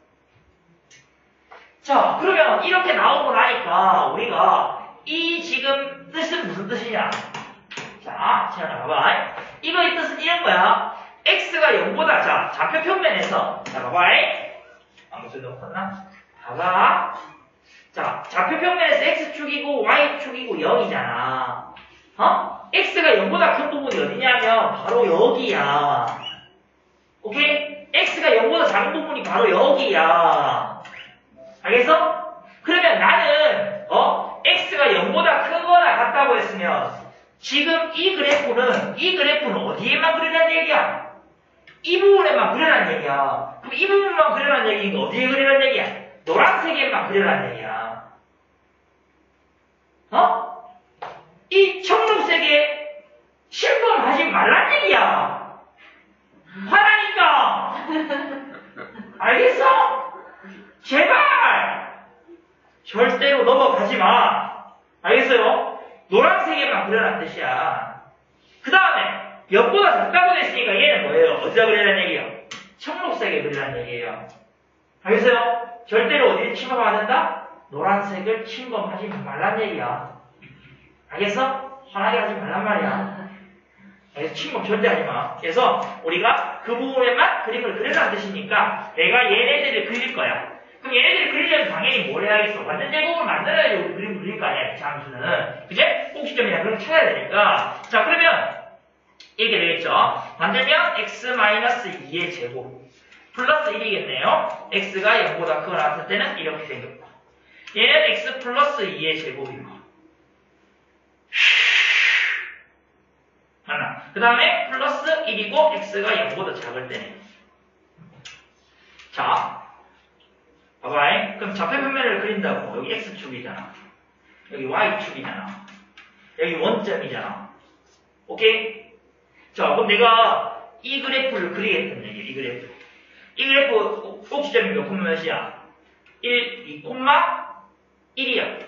자, 그러면 이렇게 나오고 나니까 우리가 이 지금 뜻은 무슨 뜻이냐? 자, 자, 봐봐. 이거의 뜻은 이런 거야. x가 영보다, 자, 좌표 평면에서, 자, 봐봐. 아무 소리도 없었나? 봐봐. 자, 좌표 평면에서 x축이고 y축이고 영이잖아. 어? x가 영보다 큰 부분이 어디냐면 바로 여기야. 오케이? x가 영보다 작은 부분이 바로 여기야. 알겠어? 그러면 나는 어? x가 영보다 크거나 같다고 했으면 지금 이 그래프는 이 그래프는 어디에만 그리라는 얘기야? 이 부분에만 그리라는 얘기야. 그럼 이 부분만 그리라는 얘기니까 어디에 그리라는 얘기야? 노란색에만 그리라는 얘기야. 어? 이 청록색에 실검하지 말란 얘기야. 화나니까. 알겠어? 제발! 절대로 넘어가지 마. 알겠어요? 노란색에만 그려란 뜻이야. 그 다음에 영보다 작다고 됐으니까 얘는 뭐예요? 어디다 그리라는 얘기예요? 청록색에 그리라는 얘기예요. 알겠어요? 절대로 어디에 침범 안 한다? 노란색을 침범하지 말란 얘기야. 알겠어? 화나게 하지 말란 말이야. 그래서 침범 절대 하지 마. 그래서 우리가 그 부분에만 그림을 그려라는 뜻이니까 내가 얘네들을 그릴 거야. 그럼 얘네들을 그리려면 당연히 뭘 해야겠어? 완전 제곱을 만들어야지 우리 그림을 그릴 거 아니야, 장수는. 그제? 꼭지점이나 그런 거 찾아야 되니까. 자, 그러면 이렇게 되겠죠. 만들면 x-이의 제곱 플러스 일이겠네요. x가 영보다 크거나 같을 때는 이렇게 생겼고 얘는 x 플러스 이의 제곱이고 하나. 그 다음에 플러스 일이고 x가 영보다 작을 때는 자 봐봐. 그럼 좌표평면을 그린다고. 여기 x축이잖아. 여기 y축이잖아. 여기 원점이잖아. 오케이? 자, 그럼 내가 이 그래프를 그리겠다는 얘기야. 이 그래프. 이 그래프 꼭지점이 몇 콤마 몇이야? 일, 이 콤마 일이야.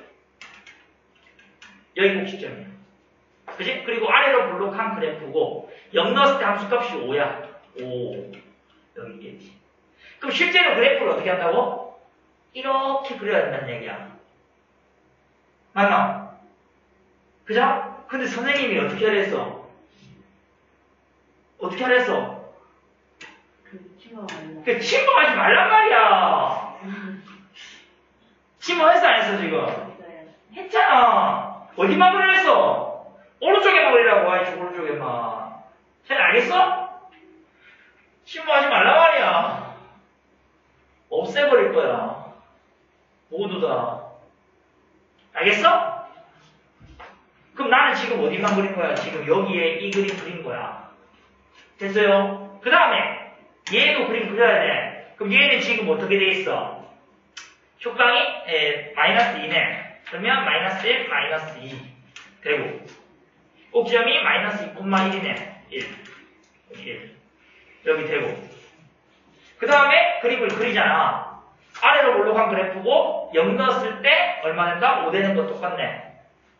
여기 꼭지점이야. 그치? 그리고 아래로 블록한 그래프고 영 넣었을 때 함수값이 오야. 오. 여기 있겠지. 그럼 실제로 그래프를 어떻게 한다고? 이렇게 그려야 된다는 얘기야. 맞나? 그죠? 근데 선생님이 어떻게 하랬어? 어떻게 하랬어? 그 친구가 아니라. 그 침범하지 말란 말이야. 침범했어 안 했어 지금? 있어요. 했잖아. 어디만 그렸어? 오른쪽에만 그리라고 하지 오른쪽에만. 잘 알겠어? 침범하지 말란 말이야. 없애버릴 거야. 모두 다. 알겠어? 그럼 나는 지금 어디만 그린 거야? 지금 여기에 이 그림 그린 거야. 됐어요? 그 다음에 얘도 그림 그려야 돼. 그럼 얘는 지금 어떻게 돼 있어? 효광이 에, 마이너스 이네. 그러면 마이너스 일, 마이너스 이 되고 꼭지점이 마이너스 이 콤마 일이네. 일. 일. 여기 되고 그 다음에 그림을 그리잖아. 아래로 올라간 그래프고 영 넣었을 때 얼마 된다? 오 되는 거 똑같네.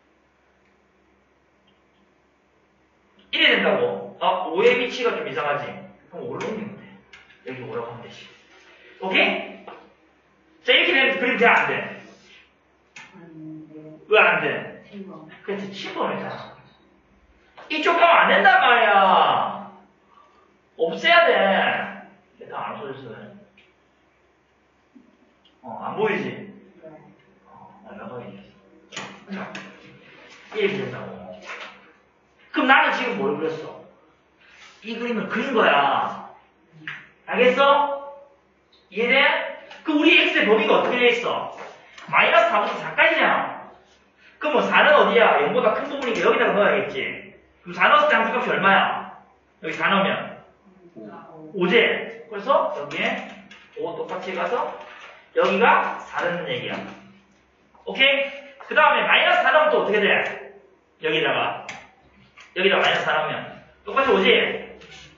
일이 된다고. 아, 오의 위치가 좀 이상하지? 그럼 오를 옮기면 돼. 여기 오라고 하면 되지. 오케이? 자, 이렇게 되면 그림 돼? 안 돼? 안 돼요. 왜 안 돼? 친구. 그래서 침범했잖아. 이쪽 가면 안 된단 말이야. 없애야 돼. 다 안 써졌어. 어, 안 보이지? 네. 어, 날라가야지. 자, 이렇게 된다고. 그럼 나는 지금 뭘 그렸어? 이 그림을 그린 거야. 알겠어? 이해돼? 그럼 우리 x의 범위가 어떻게 돼 있어? 마이너스 사부터 사까지잖아. 그럼 뭐 사는 어디야? 영보다 큰 부분이니까 여기다가 넣어야겠지. 그럼 사 넣었을 때 함수값이 얼마야? 여기 사 넣으면 오제. 그래서 여기에 오 똑같이 가서 여기가 사는 얘기야. 오케이? 그 다음에 마이너스 사 넣으면 또 어떻게 돼? 여기다가 여기다 마이너스 사 넣으면 똑같이 오지?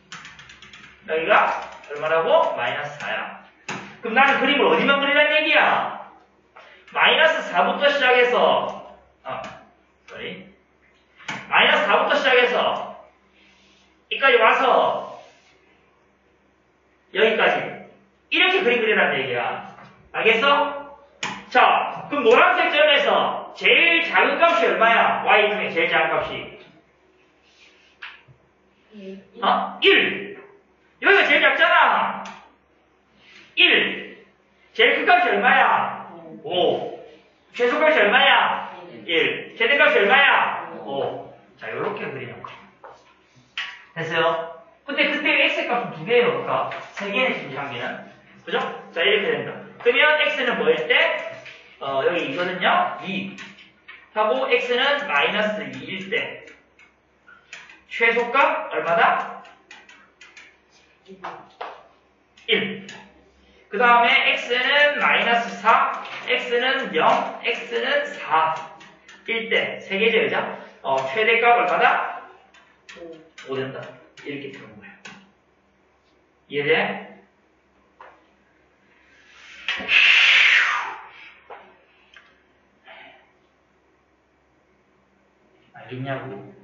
여기가 얼마라고? 마이너스 사야. 그럼 나는 그림을 어디만 그리라는 얘기야? 마이너스 사부터 시작해서 아, sorry. 마이너스 사부터 시작해서 여기까지 와서 여기까지 이렇게 그림 그리라는 얘기야. 알겠어? 자, 그럼 노란색 점에서 제일 작은 값이 얼마야? y 중에 제일 작은 값이 어? 일. 여기가 제일 작잖아. 일. 제일 큰 값이 얼마야? 오. 최소값이 얼마야? 일. 최대값이 얼마야? 오. 자, 요렇게 그리는 거. 됐어요? 근데 그때 x 값은 두 개예요, 그러니까. 세 개는 지금 한 개는. 그죠? 자, 이렇게 된다. 그러면 x는 뭐일 때? 어, 여기 이거는요, 이. 하고 x는 마이너스 이일 때. 최소값 얼마다? 일. 그 다음에 x는 마이너스 사, x는 영, x는 사. 일 때. 세 개죠, 그죠? 어, 최대값 얼마다? 오 된다. 이렇게 푸는 거예요. 이해돼? 알겠냐고.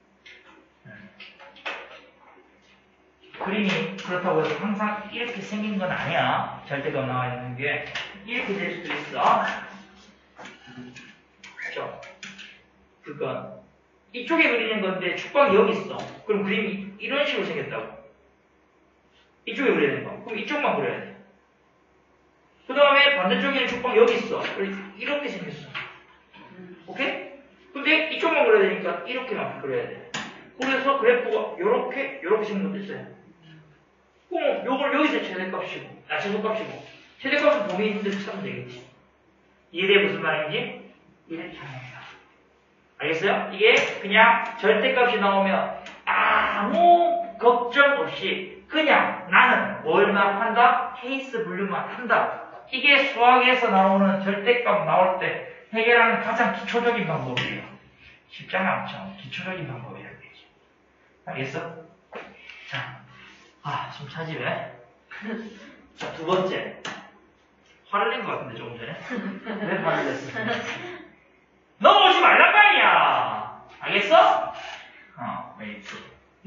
그림이 그렇다고 해서 항상 이렇게 생긴 건 아니야. 절대로 나와 있는 게 이렇게 될 수도 있어. 그렇죠? 그건 이쪽에 그리는 건데 축방이 여기 있어. 그럼 그림이 이런 식으로 생겼다고. 이쪽에 그려야 되는 거. 그럼 이쪽만 그려야 돼. 그 다음에 반대쪽에는 축방 여기 있어. 이렇게 생겼어. 오케이? 근데 이쪽만 그려야 되니까 이렇게만 그려야 돼. 그래서 그래프가 요렇게 요렇게 생긴 것도 있어요. 그럼 요걸 여기서 최대값이고, 아 최소값이고, 최대값은 범위 있는데 찾으면 되겠지. 이해돼 무슨 말인지? 이해돼 참입니다. 알겠어요? 이게 그냥 절대값이 나오면 아무 걱정 없이 그냥 나는 뭘만 한다? 케이스 분류만 한다. 이게 수학에서 나오는 절대값 나올 때 해결하는 가장 기초적인 방법이에요. 쉽잖아, 엄청. 기초적인 방법이라고 얘기지. 알겠어? 자, 아, 좀 차지 왜? 자, 두 번째. 화를 낸 것 같은데, 조금 전에. 왜 화를 냈어? 너 오지 말란 말이야! 알겠어? 어, 웨이트.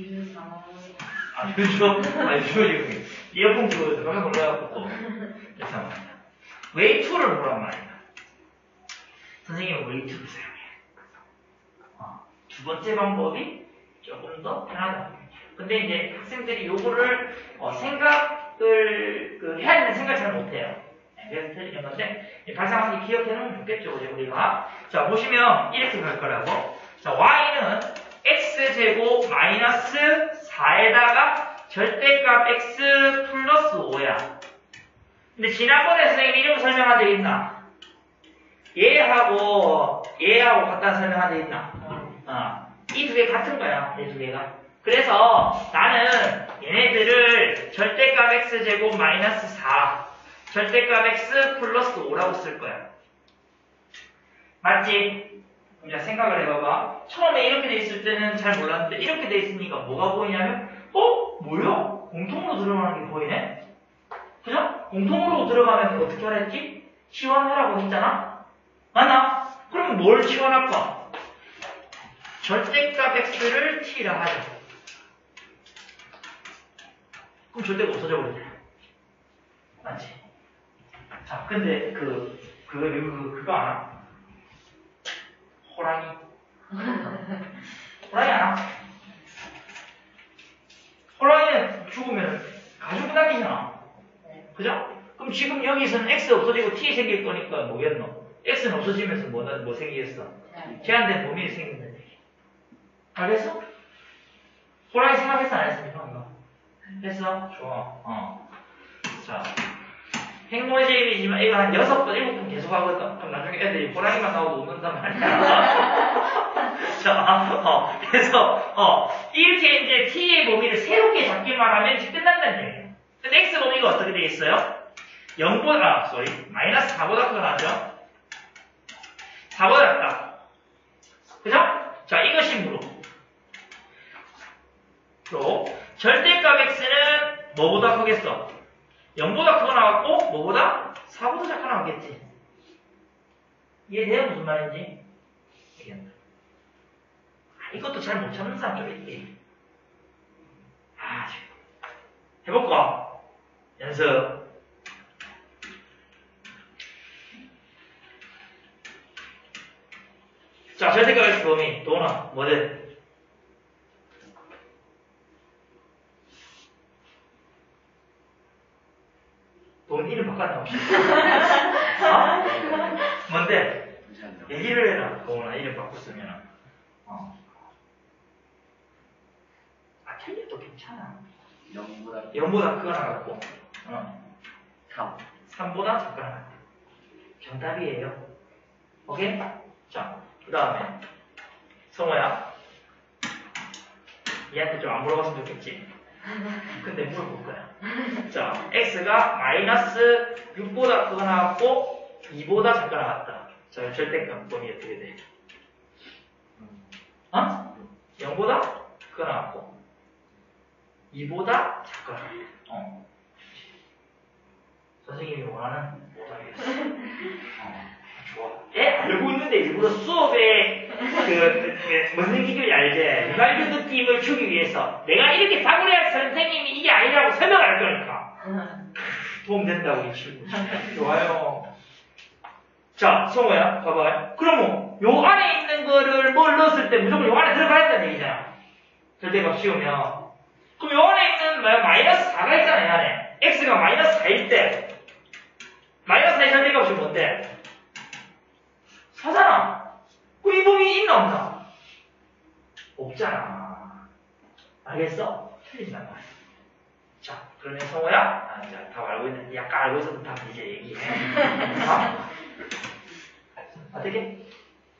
아, 그죠? 아니, 주어지고. 이어폰 주어져. 깜짝 놀라갖고 또. 죄송합니다. 웨이트를 보란 말이야. 선생님은 웨이트를 사용해. 어, 두 번째 방법이 조금 더 편하다. 근데 이제 학생들이 요거를 어, 생각을 그 해야 되는 생각을 잘 못해요. 네, 그래서 틀리는 건데 발상하게 기억해 놓으면 좋겠죠, 우리가. 자, 보시면 이렇게 갈 거라고. 자, y는 x제곱 마이너스 사에다가 절대값 x 플러스 오야. 근데 지난번에 선생님이 이런 거 설명한 적 있나? 얘하고 얘하고 같다는 설명한 적 있나? 어. 이 두 개 같은 거야, 이 두 개가. 그래서 나는 얘네들을 절대값 x제곱 마이너스 사, 절대값 x 플러스 오라고 쓸 거야. 맞지? 이제 생각을 해봐봐. 처음에 이렇게 돼 있을 때는 잘 몰랐는데 이렇게 돼 있으니까 뭐가 보이냐면 어? 뭐야? 공통으로 들어가는 게 보이네? 그죠? 공통으로 들어가면 어떻게 하라 했지? 치환하라고 했잖아? 맞나? 그럼 뭘 치환할까? 절대값 x를 t라 하자. 그럼 절대가 없어져 버리잖아. 맞지? 자, 근데 그, 그, 그, 그거 알아? 호랑이. 호랑이 알아? 호랑이는 죽으면 가지고 다니잖아. 그죠? 그럼 지금 여기서는 x 없어지고 t 생길 거니까 뭐겠노? x는 없어지면서 뭐, 뭐 생기겠어? 제한된 범위가 생긴다는 얘기. 알겠어? 호랑이 생각했어, 안 했습니까? 이거? 했어? 좋아. 어. 자. 핵노제입이지만 이거 한 여섯 번, 일곱 번 계속 하거든. 그럼 나중에 애들이 호랑이만 나오고 웃는단 말이야. 자, 어. 그래서, 어. 이렇게 이제 t의 범위를 새롭게 잡기만 하면 이제 끝난다는 얘기예요. 근데 x 범위가 어떻게 되겠어요? 영보다, 아, 쏘리. 마이너스 사보다 더 나죠? 사보다 낫다. 그죠? 자, 이것이 무로. 또, 절대값 x는 뭐보다 크겠어? 영보다 크거 나왔고, 뭐보다? 사보다 작거 나왔겠지. 이해돼요? 무슨 말인지? 이해한다. 아, 이것도 잘 못 찾는 사람 좀 있지. 아, 해볼까? 연습. 자, 절대값 x 범위. 도나, 뭐든. 돈 이름 바꿨나 혹시? 어? 뭔데? 얘기를 해라. 도나 이름 바꿨으면. 어. 아, 틀려도 괜찮아. 영보다 영보다 크거 나갔고. 어. 삼. 삼보다 작거 나갔대. 정답이에요. 오케이? 자, 그 다음에. 성호야. 얘한테 좀 안 물어봤으면 좋겠지? 근데 물어볼 거야. 자, x가 마이너스 육보다 크거 나왔고 이보다 작거 나왔다. 자, 절대값 범위 어떻게 돼? 어? 영보다 크거 나왔고 이보다 작거 나왔다. 어. 선생님이 원하는 오답이었어. 어. 좋아. 애 알고 있는데 일부러 수업에 그, 그 무슨 기준이 알지? 유발교 느낌을 주기 위해서 내가 이렇게 답을 해야 선생님이 이게 아니라고 설명할 거니까 도움 된다고 이 친구. 좋아요. 자, 성호야, 봐봐요. 그러면 요 안에 있는 거를 뭘 넣었을 때 무조건 요 안에 들어가야 된다는 얘기잖아. 절대값 씌우면. 그럼 요 안에 있는 마이너스 사가 있잖아, 이 안에. x가 마이너스 사일 때. 마이너스 사의 절대값이 뭔데? 사잖아. 그럼 이 범위 있나 없나? 없잖아. 알겠어? 틀린단 말이야. 자, 그러면 성호야? 아, 자, 다 알고 있는데, 약간 알고 있어도 다 이제 얘기해. 어? 어떻게?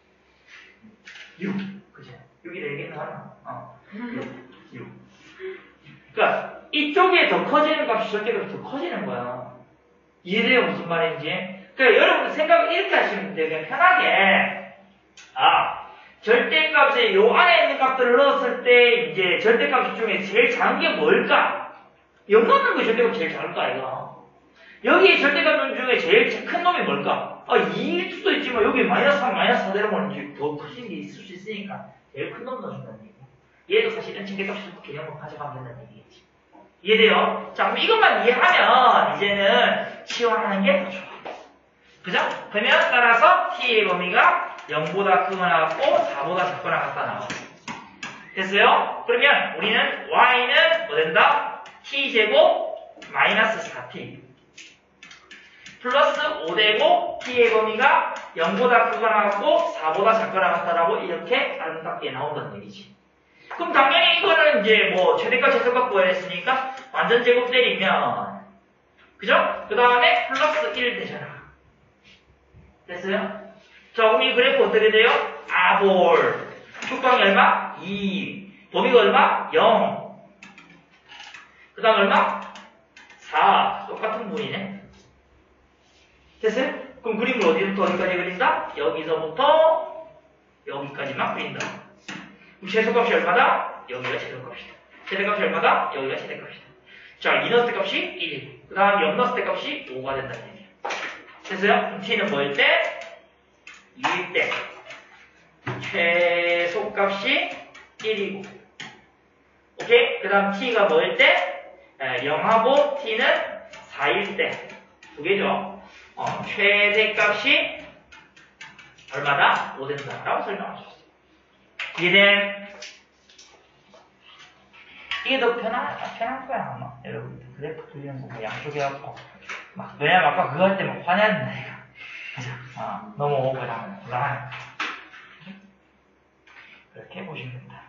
육. 그치? 육이 되겠나? 어. 육. 그니까, 이쪽에 더 커지는 값이 절대값이 더 커지는 거야. 이해돼요? 무슨 말인지? 그러니까 여러분 생각을 이렇게 하시면 돼요. 그냥 편하게. 아, 절대값에 요 안에 있는 값들을 넣었을 때 이제 절대값 중에 제일 작은 게 뭘까? 영 넣는 게 절대값 제일 작을까, 이거? 여기에 절대값 중에 제일 큰 놈이 뭘까? 아, 이일 수도 있지만 여기 마이너스 삼, 마이너스 사 되면 더 커진 게 있을 수 있으니까 제일 큰 놈 넣어준다는 얘기. 얘도 사실은 절대값을 개념으로 가져가면 된다는 얘기겠지. 이해돼요? 자, 그럼 이것만 이해하면 이제는 치환하는 게 더 좋아. 그죠? 그러면 따라서 t의 범위가 영보다 크거나 같고 사보다 작거나 같다 나와. 됐어요? 그러면 우리는 y는 뭐 된다? t제곱 마이너스 사 티 플러스 오 되고 t의 범위가 영보다 크거나 같고 사보다 작거나 같다라고 이렇게 아름답게 나온다는 얘기지. 그럼 당연히 이거는 이제 뭐 최대값 최소값 구했으니까 완전 제곱 때리면 그죠? 그 다음에 플러스 일 되잖아. 됐어요? 자, 그럼 이 그래프 어떻게 돼요? 아볼 축방이 얼마? 이 범위가 얼마? 영 그 다음 얼마? 사 똑같은 분이네. 됐어요? 그럼 그림을 어디부터 어디까지 그린다? 여기서부터 여기까지만 그린다. 그럼 최소값이 얼마다? 여기가 최소값이다. 최대값이 얼마다? 여기가 최대값이다. 자, 이 넣었을 때 값이 일. 그 다음 영 넣었을 때 값이 오가 된다는 얘기야. 됐어요? 그럼 t는 뭐일 때? 이일 때. 최소값이 일이고. 오케이? 그 다음 t가 뭐일 때? 영하고 t는 사일 때. 두 개죠? 어, 최대값이 얼마다? 오 된다. 라고 설명할 수 있어요. 이해됨? 이게 더 편한, 편한 거야, 아마. 여러분들. 그래프 돌리는 거 뭐 양쪽에 갖고. 막, 왜냐면 아까 그거 할 때 막 화냈는데, 내가. 그죠? 어, 너무 오버하면 곤란하니까. 그렇게 보시면 됩니다.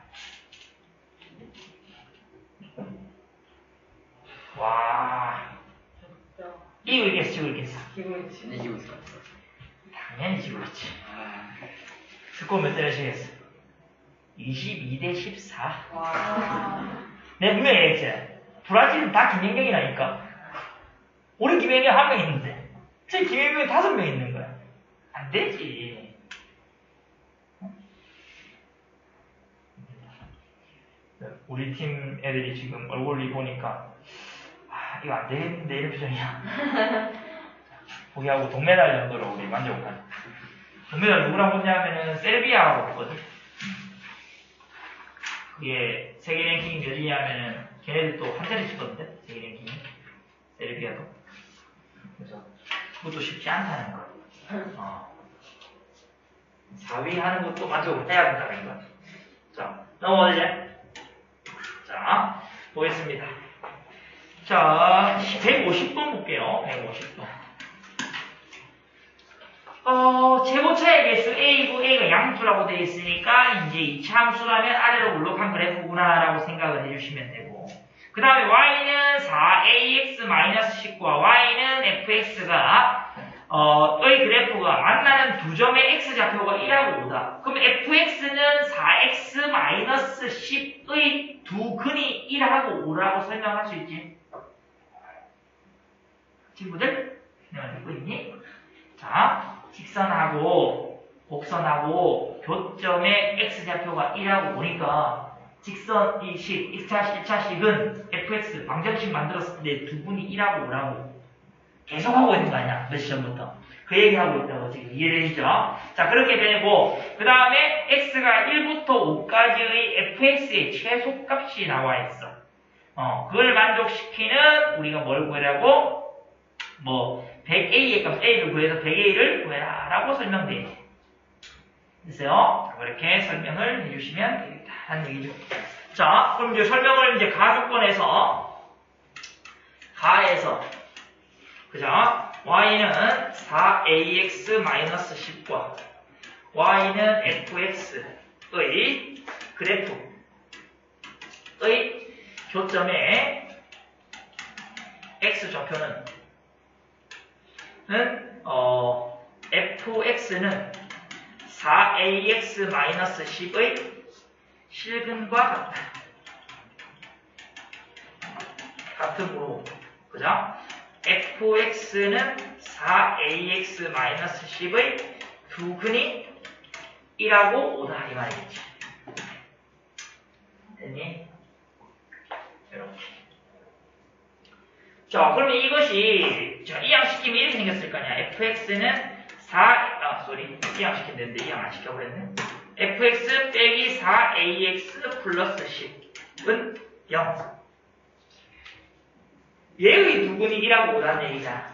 와. 이거 있겠어, 지고 있겠어. 지고 있지. 지고 있어. 당연히 지고 있지. 스코어 몇 대 몇이겠어? 이십이 대 십사. 와. 내가 분명히 얘기했지. 브라질은 다 김연경이라니까. 우리 김연경 한 명 있는데. 제 김연경이 다섯 명 있는 거야. 안 되지. 우리 팀 애들이 지금 얼굴이 보니까, 아, 이거 안 되겠는데, 이런 표정이야. 포기하고 동메달 정도로 우리 만족하자. 동메달 누구랑 붙냐면은 셀비아하고 붙거든. 그게 세계 랭킹이 몇이냐면은 걔네들도 한 자리 찍거든요. 세계 랭킹이. 셀비아도. 그래서 그것도 쉽지 않다는 거. 어. 사 위 하는 것도 만족을 해야 된다는 거. 자, 넘어가자. 자, 보겠습니다. 자, 백오십 번 볼게요. 백오십 번. 어, 제곱차의 개수 A고 A가 양수라고 되어 있으니까 이제 이차 함수라면 아래로 울록한 그래프구나라고 생각을 해주시면 되고, 그 다음에 Y는 사 에이엑스 십구와 Y는 에프엑스가 어, 의 그래프가 만나는 두 점의 X좌표가 일하고 오다. 그럼 에프엑스는 사 엑스 십의 두 근이 일하고 오라고 설명할 수 있지? 친구들? 내가 듣고 있니? 자, 직선하고 곡선하고 교점의 X좌표가 일하고 오니까 직선 이 식, 일 차, 일 차식은 에프엑스 방정식 만들었을 때 두 분이 일하고 오라고 계속 하고 있는 거 아니야? 몇 시점부터. 그 얘기하고 있다고 지금 이해되시죠? 자, 그렇게 되고, 그 다음에 x가 일부터 오까지의 fx의 최소값이 나와 있어. 어, 그걸 만족시키는 우리가 뭘 구해라고? 뭐, 백 에이의 값, a를 구해서 백 에이를 구해라 라고 설명되어 있지. 됐어요? 이렇게 설명을 해주시면 되겠다 하는 얘기죠. 자, 그럼 이제 설명을 이제 가조건에서 가에서 그죠? y는 사 에이엑스 십과 y는 fx의 그래프의 교점의 x좌표는 는, 어, fx는 사 에이엑스 십의 실근과 같다. 같으므로, 그죠? fx는 사 에이엑스 십의 두 근이 일하고 오다 이 말이겠지. 됐니? 이렇게. 자, 그러면 이것이 자, 이항시키면 이렇게 생겼을 거 아니야. fx는 사, 아, 쏘리. 이항시켰는데 이항 안 시켜버렸네. fx 빼기 사 에이엑스 플러스 십은 영. 얘의 두 근이 일하고 오다는 얘기잖아.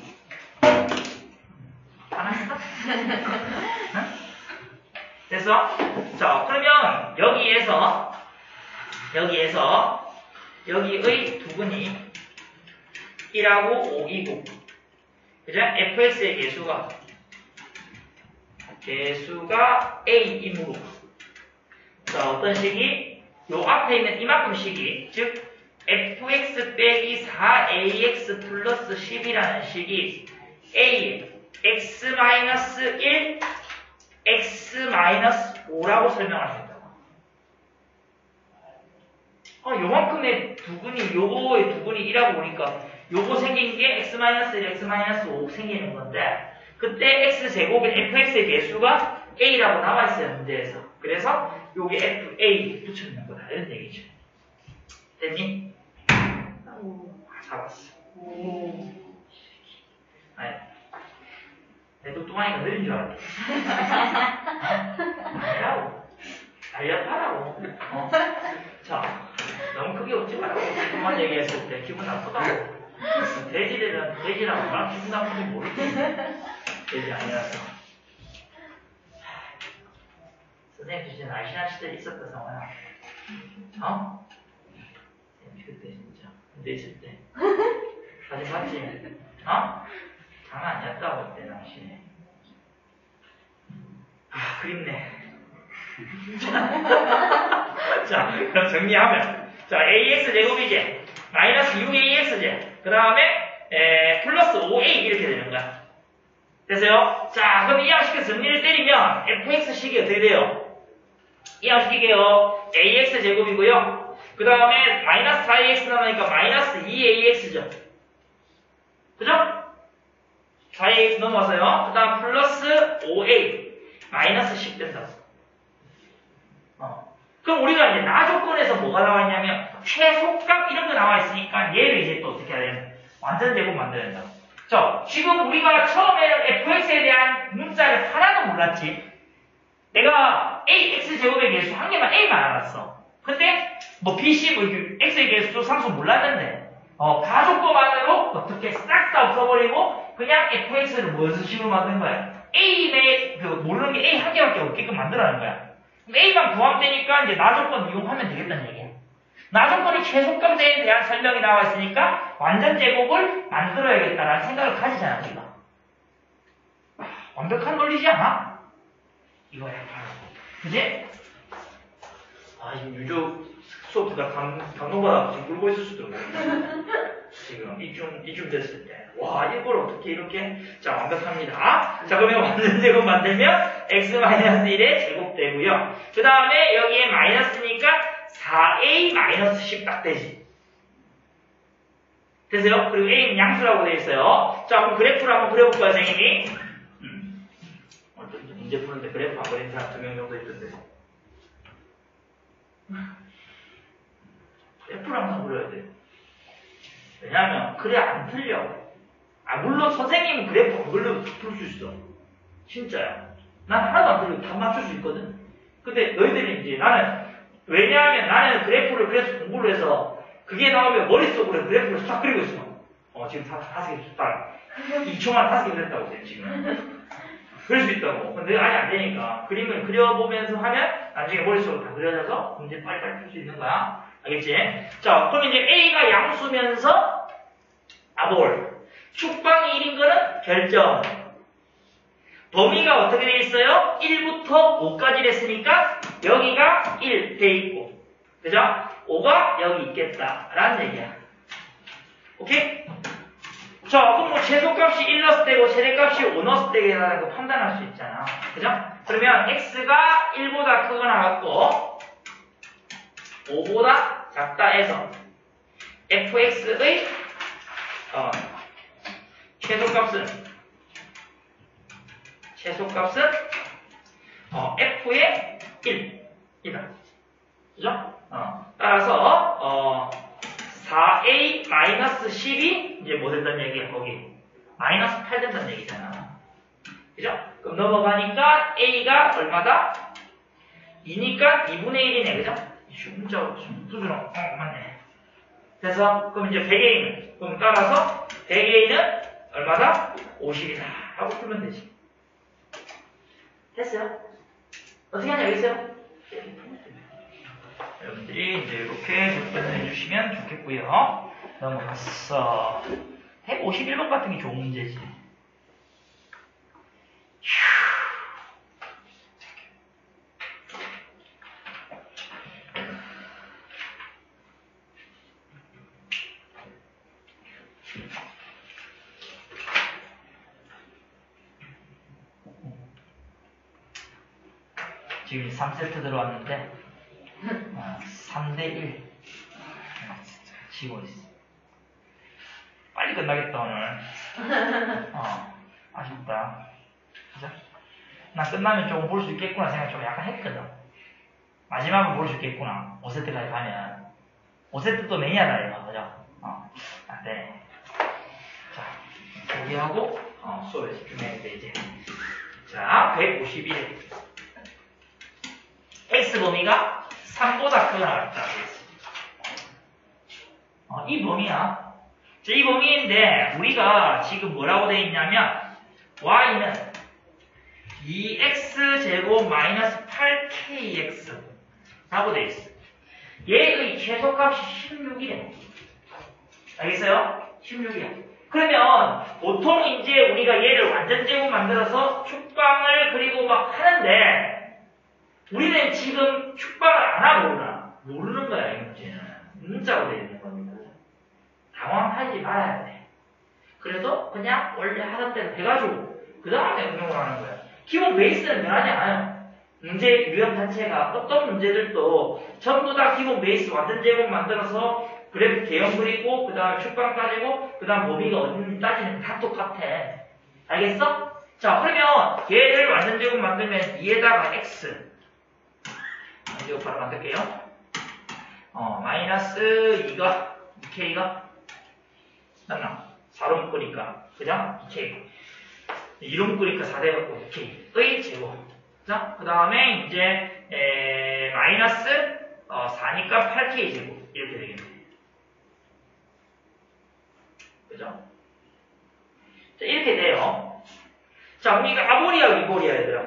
알았어? 응? 됐어? 자, 그러면 여기에서 여기에서 여기의 두 근이 일하고 오이고 그죠? fx의 개수가 개수가 a이므로 자, 어떤 식이? 요 앞에 있는 이만큼 식이 즉 fx 빼기 사 에이엑스 플러스 십이라는 식이 a x 마이너스 일 x 마이너스 오라고 설명을 했다고. 아, 요만큼의 두근이, 요거의 두근이 일하고 오니까 요거 생긴 게 x 마이너스 일, x 마이너스 오 생기는 건데 그때 x제곱의 fx의 개수가 a라고 나와있어요, 문제에서. 그래서 요게 fa 붙여있는 거다. 이런 얘기죠. 됐니? 오. 아, 잡았어. 오. 아니, 내 뚱뚱하니까 느린 줄 알았지. 아니라고. 달려타라고. 어. 자, 너무 크게 웃지 말라고. 그만 얘기했을 때 기분 나쁘다고. 돼지들은 돼지랑 얼마나 기분 나쁜지 모르지. 돼지 아니라서. 선생님 진짜 날씬한 시절이 있었다, 성아야. 어? 그때 진짜. 근데 있을 때. 사진 봤지? 어? 장난 아니었다고 그때 당시에. 아, 그립네. 자, 그럼 정리하면. 자, 에이엑스 제곱이지. 마이너스 육 에이엑스지. 그 다음에, 플러스 오 에이 이렇게 되는 거야. 됐어요? 자, 그럼 이 양식의 정리를 때리면, fx식이 어떻게 돼요? 이 양식이게요. ax 제곱이고요. 그 다음에, 마이너스 사 에이엑스 나오니까 마이너스 이 에이엑스죠. 그죠? 사 에이엑스 넘어가서요. 그 다음 플러스 오 에이 마이너스 십 된다. 어. 그럼 우리가 이제 나 조건에서 뭐가 나와 있냐면 최소값 이런 거 나와 있으니까 얘를 이제 또 어떻게 해야 되냐 완전 제곱 만들어야 된다. 자, 지금 우리가 처음에는 fx에 대한 문자를 하나도 몰랐지. 내가 ax 제곱의 개수 한 개만 a만 알았어. 근데 뭐 bc 뭐 x의 개수 상수 몰랐는데 어, 가족법만으로 어떻게 싹 다 없어버리고 그냥 fx를 무슨 식으로 만든 거야? a의 그 모르는 게 a 한 개밖에 없게끔 만들어낸 거야. a만 구하되니까 이제 나조건 이용하면 되겠다는 얘기야. 나조건이 최소값에 대한 설명이 나와 있으니까 완전 제곱을 만들어야겠다라는 생각을 가지잖아, 우리가. 완벽한 논리지 않아? 이거야. 그지? 아, 지금 유저 수업보다 감동받아 지금 울고 있을 수도 있고. 지금 이쯤, 이쯤 됐을 때. 와, 이걸 어떻게 이렇게. 자, 완벽합니다. 자, 그러면 완전 제곱 만들면 x-일에 제곱되고요. 그 다음에 여기에 마이너스니까 사 에이 십 딱 되지. 되세요? 그리고 a는 양수라고 되어 있어요. 자, 그럼 그래프를 한번 그려볼까요, 선생님이? 음. 어떤 문제 푸는데 그래프 안 그린 사람 두 명 정도 있던데. 그래프를 한번 그려야 돼요. 왜냐하면 그래 안 틀려. 아, 물론 선생님은 그래프 안 그려도 다 풀 수 있어. 진짜야. 난 하나도 안 틀려도 다 맞출 수 있거든. 근데 너희들이 이제 나는 왜냐하면 나는 그래프를 그래서 공부를 해서 그게 나오면 머릿속으로 그래프를 싹 그리고 있어. 어, 지금 다, 다섯 개 딱 이 초 만에 다섯 개 그렸다고 돼, 지금. 그럴 수 있다고. 근데 아직 안 되니까. 그림을 그려보면서 하면 나중에 머릿속으로 다 그려져서 문제 빨리빨리 풀 수 있는 거야. 알겠지? 자, 그럼 이제 A가 양수면서 아볼. 축방이 일인 거는 결정. 범위가 어떻게 돼 있어요? 일부터 오까지 됐으니까 여기가 일 돼 있고. 그죠? 오가 여기 있겠다. 라는 얘기야. 오케이? 자, 그럼 뭐 최소값이 일 넣었을 때고 최대값이 오 넣었을 때라는 거 판단할 수 있잖아. 그죠? 그러면 x가 일보다 크거나 같고 오보다 작다 해서 fx의 어, 최소값은 최소값은 어, f의 일이다. 그죠? 어, 따라서 어, 사 에이 마이너스 십이 이제 뭐 된다는 얘기야 거기 마이너스 팔 된다는 얘기잖아. 그죠? 그럼 넘어가니까 A가 얼마다? 이니까 이분의 일이네. 그죠? 흉자 수준으로 어 맞네. 그래서 그럼 이제 백 에이는 그럼 따라서 백 에이는 얼마다? 오십이다 하고 풀면 되지. 됐어요? 어떻게 하냐 알겠어요? 여러분들이 이제 이렇게 접근을 해주시면 좋겠고요. 넘어갔어. 백오십일 번 같은 게 좋은 문제지. 지금 삼 세트 들어왔는데 어, 삼 대 일 지고 있어. 빨리 끝나겠다 오늘. 어, 아쉽다. 그죠? 나 끝나면 조금 볼 수 있겠구나 생각 좀 약간 했거든. 마지막은 볼 수 있겠구나. 오 세트까지 가면. 오 세트 또 매니아다 이거. 그죠? 어, 안 돼. 자, 포기하고 어, 수업에 집중해야 돼 이제. 자, 백오십일. X 범위가 삼보다 크거나 같다. 어, 이 범위야. 자, 이 범위인데 우리가 지금 뭐라고 되어 있냐면 y는 이 엑스 제곱 마이너스 팔 케이 엑스 라고 되어 있어. 얘의 최소값이 십육이래. 알겠어요? 십육이야. 그러면 보통 이제 우리가 얘를 완전 제곱 만들어서 축방을 그리고 막 하는데 우리는 지금 축방을 안 하고 모르나? 모르는 거야, 이 문제는. 문자로 되어 있는 겁니다. 당황하지 말아야 돼. 그래도 그냥 원래 하던 대로 해가지고 그 다음에 응용을 하는 거야. 기본 베이스는 변하지 않아요. 문제 유형 자체가 어떤 문제들도 전부 다 기본 베이스 완전 제곱 만들어서 그래프 개형 그리고 그 다음에 축방 따지고 그 다음 범위가 어딘지 따지는 다 똑같아. 알겠어? 자, 그러면 얘를 완전 제곱 만들면 이에다가 x 이거 바로 만들게요. 어, 마이너스 이가 이 케이가 맞나? 사로 묶으니까 그죠? 이 케이 이로 묶으니까 사 돼갖고 이 케이의 제곱. 자, 그 다음에 이제 에, 마이너스 어, 사니까 팔 케이 제곱 이렇게 되겠네. 그죠? 자, 이렇게 돼요. 자, 그럼 이거 아볼이야 위볼이야 얘들아?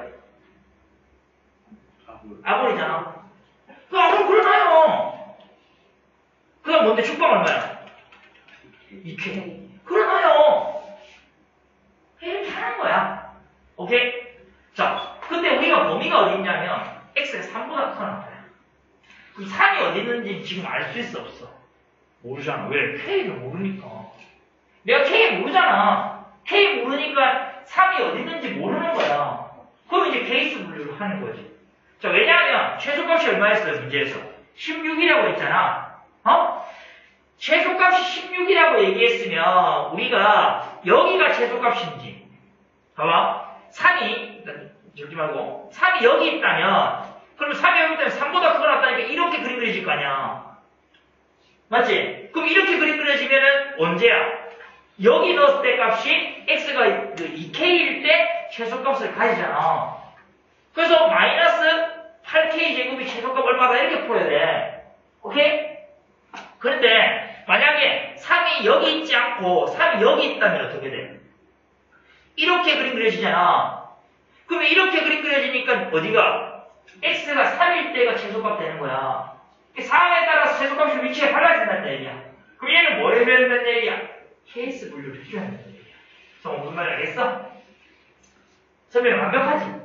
아볼. 아볼이잖아. 그 아볼 그러나요? 그다음 뭔데 축방 얼마야? 이 케이. 그러나요? 이렇게 하는 거야. 오케이? 자, 근데 우리가 범위가 어디 있냐면 x가 삼보다 크거나 같아요. 그럼 삼이 어디 있는지 지금 알 수 있어 없어? 모르잖아. 왜? k를 모르니까. 내가 k 모르잖아. k 모르니까 삼이 어디 있는지 모르는 거야. 그럼 이제 케이스 분류를 하는 거지. 자, 왜냐하면 최소값이 얼마였어요? 문제에서 십육이라고 했잖아. 어? 최소값이 십육이라고 얘기했으면 우리가 여기가 최소값인지 봐봐. 삼이 적지 말고 삼이 여기 있다면 그러면 삼이 여기 있다면 삼보다 크거나 같다니까 이렇게 그림 그려질 거 아니야. 맞지? 그럼 이렇게 그림 그려지면은 언제야? 여기 넣었을 때 값이 x가 이 케이일 때 최소값을 가지잖아. 그래서 마이너스 팔 케이 제곱이 최소값 얼마다 이렇게 풀어야 돼. 오케이? 그런데 만약에 삼이 여기 있지 않고 삼이 여기 있다면 어떻게 돼? 이렇게 그림 그려지잖아. 그러면 이렇게 그림 그려지니까 어디가? x가 삼일 때가 최소값 되는 거야. 상황에 따라서 최소값이 위치가 달라진다는 얘기야. 그럼 얘는 뭘 해줘야 된다는 얘기야? 케이스 분류를 해줘야 된다는 얘기야. 그래서 무슨 말 알겠어? 설명 완벽하지?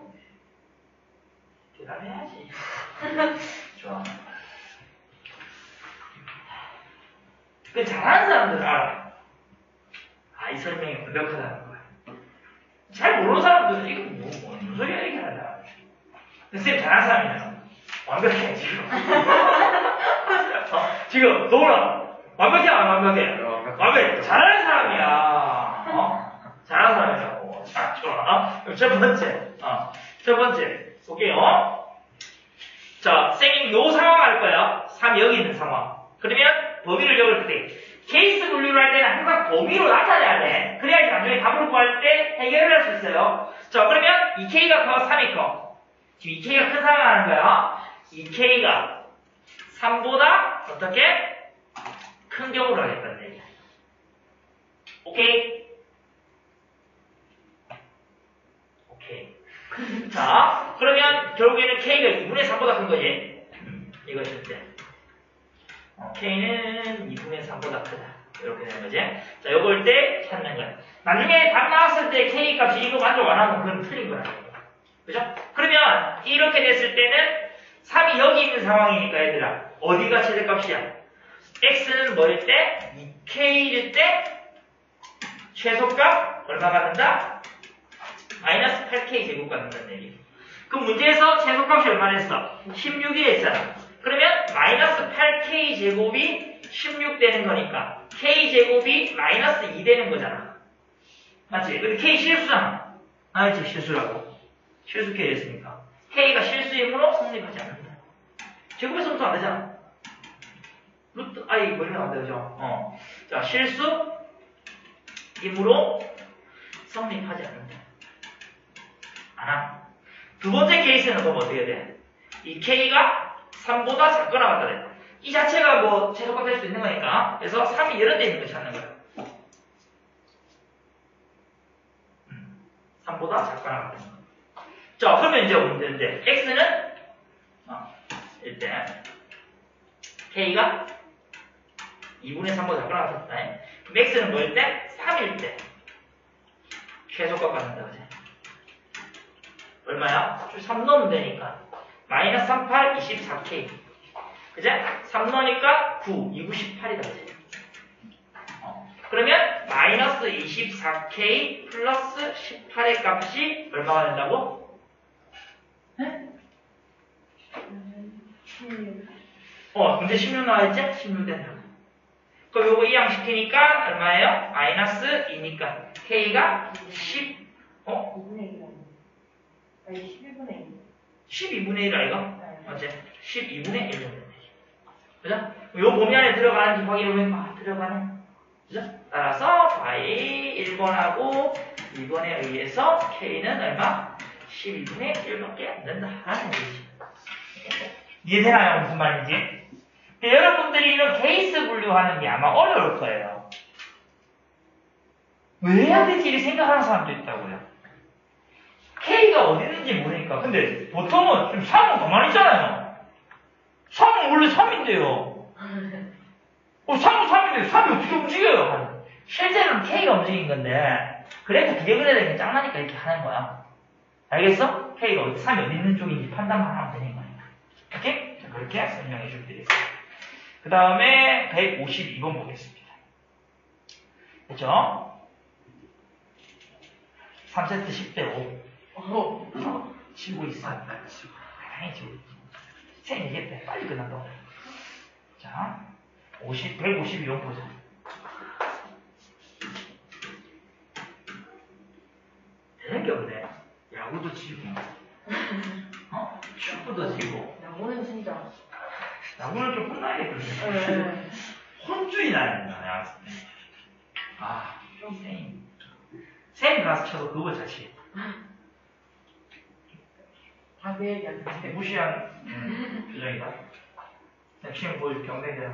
대답해야지. 좋아. 그 잘하는 사람들 알아. 아, 이 설명이 완벽하다는 거야. 잘 모르는 사람들은 이거 뭐, 뭐, 무슨 소리야, 이게 하다. 선생님 잘하는 사람이잖아. 완벽해, 지금. 어, 지금, 노라. 완벽해, 안 완벽해? 완벽해. 잘하는 사람이야. 어? 잘하는 사람이라고. 자, 좋아. 어? 그럼 첫 번째. 어. 첫 번째. 볼게요. 자, 선생님 요 상황 할 거예요. 삼 여기 있는 상황. 그러면 범위를 적을 때 케이스 분류를 할 때는 항상 범위로 나타내야 돼. 그래야지 나중에 답을 구할 때 해결을 할 수 있어요. 자, 그러면 이 케이가 커, 삼이 커. 지금 이 케이가 큰 상황 하는 거야. 이 케이가 삼보다 어떻게? 큰 경우를 하겠다는 얘기야. 오케이? 오케이. 자, 그러면 결국에는 K가 이분의 삼보다 큰 거지. 이거 있을 때. 어, K는 이분의 삼보다 크다. 이렇게 되는 거지. 자, 요걸 때 찾는 거야. 나중에 답 나왔을 때 K 값이 이거 만족 안 하면 그건 틀린 거야. 그죠? 그러면 이렇게 됐을 때는 삼이 여기 있는 상황이니까 얘들아. 어디가 최대값이야? X는 뭐일 때? 이 K일 때 최소값 얼마가 된다? 마이너스 팔 케이 제곱 받는다는 얘기. 그 문제에서 최소값이 얼마랬어? 십육이 했잖아. 그러면 마이너스 팔 케이 제곱이 십육 되는 거니까 K 제곱이 마이너스 이 되는 거잖아. 맞지? 근데 K 실수잖아. 알지? 실수라고. 실수 K 했으니까. K가 실수이므로 성립하지 않는다. 제곱에서부터 안 되잖아. 루트, 아이, 걸리면 안 되죠. 어. 자, 실수이므로 성립하지 않는다. 아, 두 번째 케이스는 그럼 어떻게 돼? 이 K가 삼보다 작거나 같다 돼. 이 자체가 뭐 최소값 될 수 있는 거니까. 그래서 삼이 이런 데 있는 거 찾는 거야. 음, 삼보다 작거나 같은 거. 자, 그러면 이제 문제인데 X는 어, 일단 K가 이분의 삼보다 작거나 같다. 그럼 X는 뭐일 때? 삼일 때 최소값 받는다. 그지? 얼마야? 삼 넣으면 되니까. 마이너스 삼십팔, 이십사 케이. 그죠? 삼 넣으니까 구, 이구 십팔이다. 그지? 어. 그러면 마이너스 이십사 케이 플러스 십팔의 값이 얼마가 된다고? 네? 어, 문제 십육 나와있지? 십육 된다고. 그럼 요거 이항시키니까 얼마예요? 마이너스 이니까 K가 십, 어? 이분의 일. 아니, 십일분의 일. 십이분의 일 아이가? 맞지? 십이분의 일 정도 되지. 그죠? 요 범위 안에 들어가는지 확인해보면, 아, 들어가네. 그죠? 따라서, y 일 번하고 이 번에 의해서 K는 얼마? 십이분의 일밖에 안 된다. 라는 얘기지. 이해되나요? 무슨 말인지? 여러분들이 이런 케이스 분류하는 게 아마 어려울 거예요. 왜 해야 되지? 이렇게 생각하는 사람도 있다고요. K가 어디 있는지 모르니까. 근데 보통은 지금 삼은 가만히 있잖아요. 삼은 원래 삼인데요. 어, 삼은 삼인데 삼이 어떻게 움직여요? 실제로는 K가 움직인 건데 그래도 그게 그래야 되니까 짱나니까 이렇게 하는 거야. 알겠어? K가 어디, 삼이 어디 있는 쪽인지 판단만 하면 되는 거야. 오케이? 자, 그렇게 설명해 줄게요. 그 다음에 백오십이 번 보겠습니다. 그죠? 삼 세트 십 대 오. 어, 치고 있어. 가만히 치고 있어. 쌤 얘기했대. 빨리 끝난다고. 자, 오십, 백오십이 번 보자. 되는 게 없네. 야구도 치고, 어? 축구도 치고. 야구는 진짜. 야구는 좀 혼나야겠거든. 네. 혼쭐이 나야 된다, 내가 봤을 때. 아, 쌤. 쌤 가서 쳐도 그거 잘 치. 다 그 얘기하는데. 무시한 음, 표정이다. 쌤 시험 보여줄 경례대요.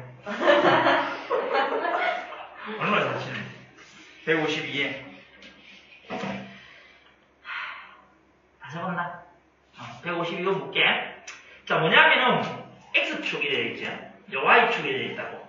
얼마나 잘 치는데? 백오십이에. 적었나? 어, 백오십 이거 볼게. 자, 뭐냐면은 X축이 되어 있죠. 이제 Y축이 되어 있다고.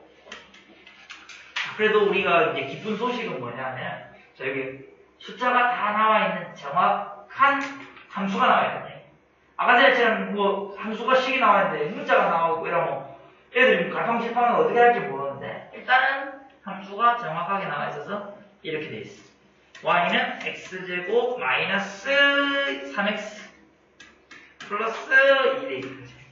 그래도 우리가 이제 기쁜 소식은 뭐냐면, 자, 여기 숫자가 다 나와 있는 정확한 함수가 나와 있거든요. 아까 전에처럼 뭐 함수가 식이 나와 있는데 문자가 나오고 이러면 애들이 갈팡질팡은 어떻게 할지 모르는데 일단은 함수가 정확하게 나와 있어서 이렇게 돼 있어. y는 x제곱 마이너스 삼 엑스 플러스 이 돼 있는 거지.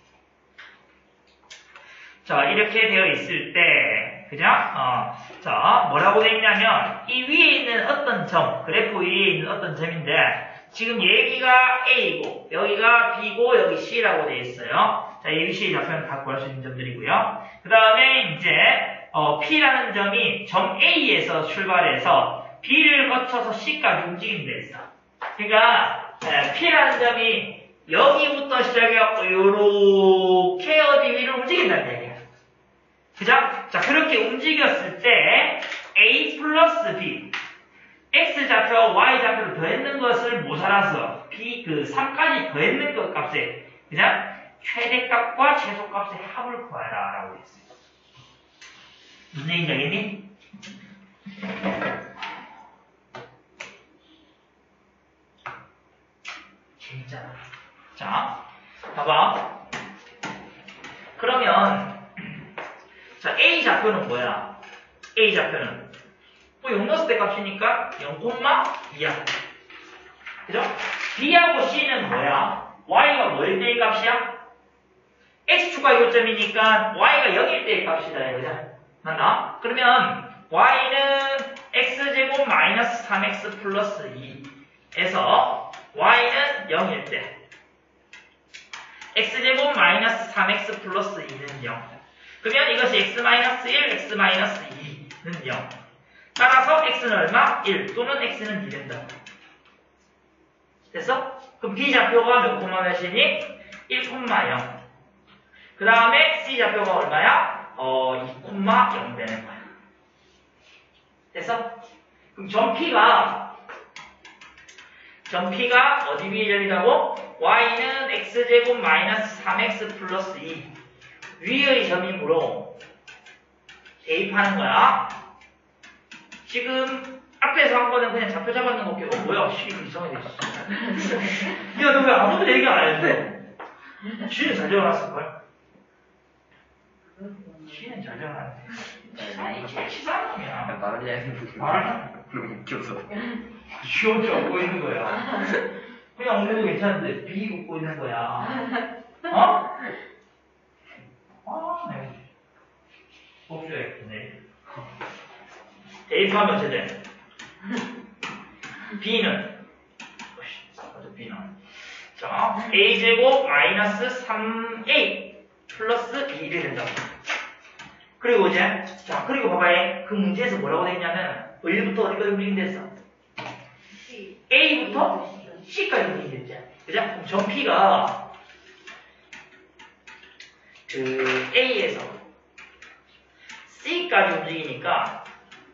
자, 이렇게 되어 있을 때, 그죠? 어, 자, 뭐라고 되어 있냐면, 이 위에 있는 어떤 점, 그래프 위에 있는 어떤 점인데, 지금 여기가 A고, 여기가 B고, 여기 C라고 되어 있어요. 자, A, B, C 좌표는 다 구할 수 있는 점들이고요. 그 다음에 이제, 어, P라는 점이 점 A에서 출발해서 B를 거쳐서 C까지 움직이는 데 있어. 그러니까, 에, P라는 점이 여기부터 시작해갖고, 요렇게 어디 위로 움직인다는 얘기야. 그죠? 자, 그렇게 움직였을 때, A 플러스 B. X좌표와 Y좌표를 더했는 것을 모자라서, B, 그, 삼까지 더했는 것 값에, 그냥, 최대값과 최소값의 합을 구하라. 라고 했어요. 무슨 얘기인지 알겠니? 재밌잖아. 자, 봐봐. 그러면, 자, A 좌표는 뭐야? A 좌표는 뭐 영 넣었을 때 값이니까 영 이야. 그죠? B하고 C는 뭐야? Y가 뭐일 때의 값이야? X축과 요점이니까 Y가 영일 때의 값이다. 그죠? 맞나? 그러면 Y는 X제곱 마이너스 삼 엑스 플러스 이에서 Y는 영일 때 X제곱 마이너스 삼 엑스 플러스 이는 영. 그러면 이것이 x 마이너스 일, x 마이너스 이는 영. 따라서 x는 얼마? 일 또는 x는 이 된다. 됐어? 그럼 b 좌표가 몇 콤마 몇이니? 일 콤마 영. 그 다음에 c 좌표가 얼마야? 어, 이 콤마 영 되는 거야. 됐어? 그럼 점 p가 점 p가 어디 위에 열리다고? y는 x제곱 마이너스 삼 엑스 플러스 이. 위의 점이므로 대입하는 거야. 지금 앞에서 한 거는 그냥 좌표 잡았는 거게. 어 뭐야? 씨 이상하게 됐어. 야 너 왜 아무도 얘기 안 했는데? 쉬는 잘 적어놨을걸? 쉬는 잘 적어놨는데. 아니 제일 치사한 놈이야. 말을 해야 말을 웃겨서. 쉬운지 얻고 있는 거야. 그냥 엉덩이도 괜찮은데 비 웃고 있는 거야. 어? 아, 네. 복수해야겠네. 대입하면 제대. B는, B는. 자, A제곱 마이너스 삼 에이 플러스 이를 된다고. 그리고 이제, 자, 그리고 봐봐요. 그 문제에서 뭐라고 되냐면, 어디부터 어디까지 움직인댔어? A부터 C까지 움직인댔지. 그죠? 그럼 점 P가, 그 A에서 C까지 움직이니까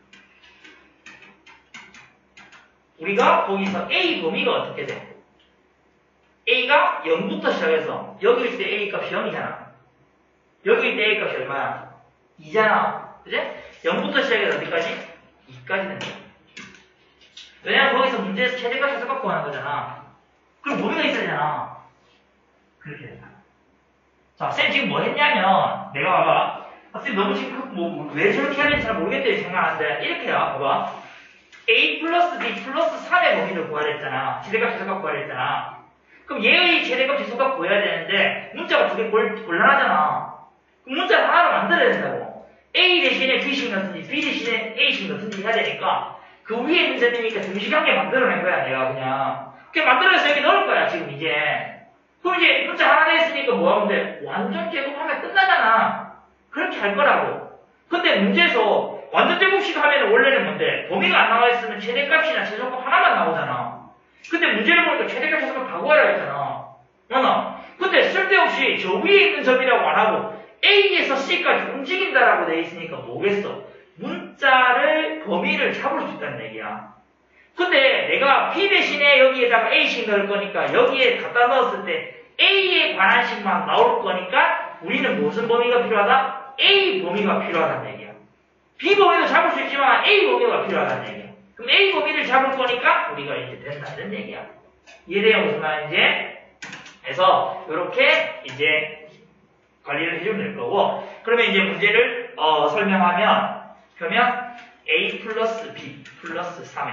우리가 거기서 A 범위가 어떻게 돼? A가 영부터 시작해서 여기일 때 A 값이 영이잖아. 여기일 때 A 값이 얼마야? 이잖아. 그지? 영부터 시작해서 어디까지? 이까지 된다. 왜냐면 거기서 문제에서 최대값 최소값 구하는 거잖아. 그럼 범위가 있어야 되잖아. 그렇게 된다. 자, 쌤 지금 뭐 했냐면, 내가 봐봐. 아, 쌤 너무 지금 뭐, 왜 저렇게 하는지 잘 모르겠대 생각하는데, 이렇게야, 봐봐. A 플러스 B 플러스 삼의 범위를 구하려 했잖아. 최대값, 최소값 구하려 했잖아. 그럼 얘의 최대값, 최소값 구해야 되는데, 문자가 두 개 곤란하잖아. 그럼 문자를 하나로 만들어야 된다고. A 대신에 B식 넣든지, B 대신에 A식 넣든지 해야 되니까, 그 위에 있는 점이니까 등식하게 만들어낸 거야, 내가 그냥. 그냥 만들어서 여기 넣을 거야, 지금 이제. 그럼 이제 문자 하나 됐으니까 뭐 하면 돼? 완전 제곱하면 끝나잖아. 그렇게 할 거라고. 근데 문제에서 완전 제곱식 하면 원래는 뭔데? 범위가 안 나와 있으면 최대값이나 최소값 하나만 나오잖아. 근데 문제를 보니까 최대값, 최소값 다 구하라 했잖아. 맞나? 근데 쓸데없이 저 위에 있는 점이라고 안 하고 A에서 C까지 움직인다라고 돼 있으니까 뭐겠어? 문자를 범위를 잡을 수 있다는 얘기야. 근데 내가 B 대신에 여기에다가 A씩 넣을 거니까 여기에 갖다 넣었을 때 A에 관한 식만 나올 거니까 우리는 무슨 범위가 필요하다? A 범위가 필요하다는 얘기야. B 범위도 잡을 수 있지만 A 범위가 필요하다는 얘기야. 그럼 A 범위를 잡을 거니까 우리가 이제 된다는 얘기야. 이해돼요? 무슨 말인지? 그래서 이렇게 이제 관리를 해주면 될 거고, 그러면 이제 문제를 어, 설명하면, 그러면 A 플러스 B 플러스 삼에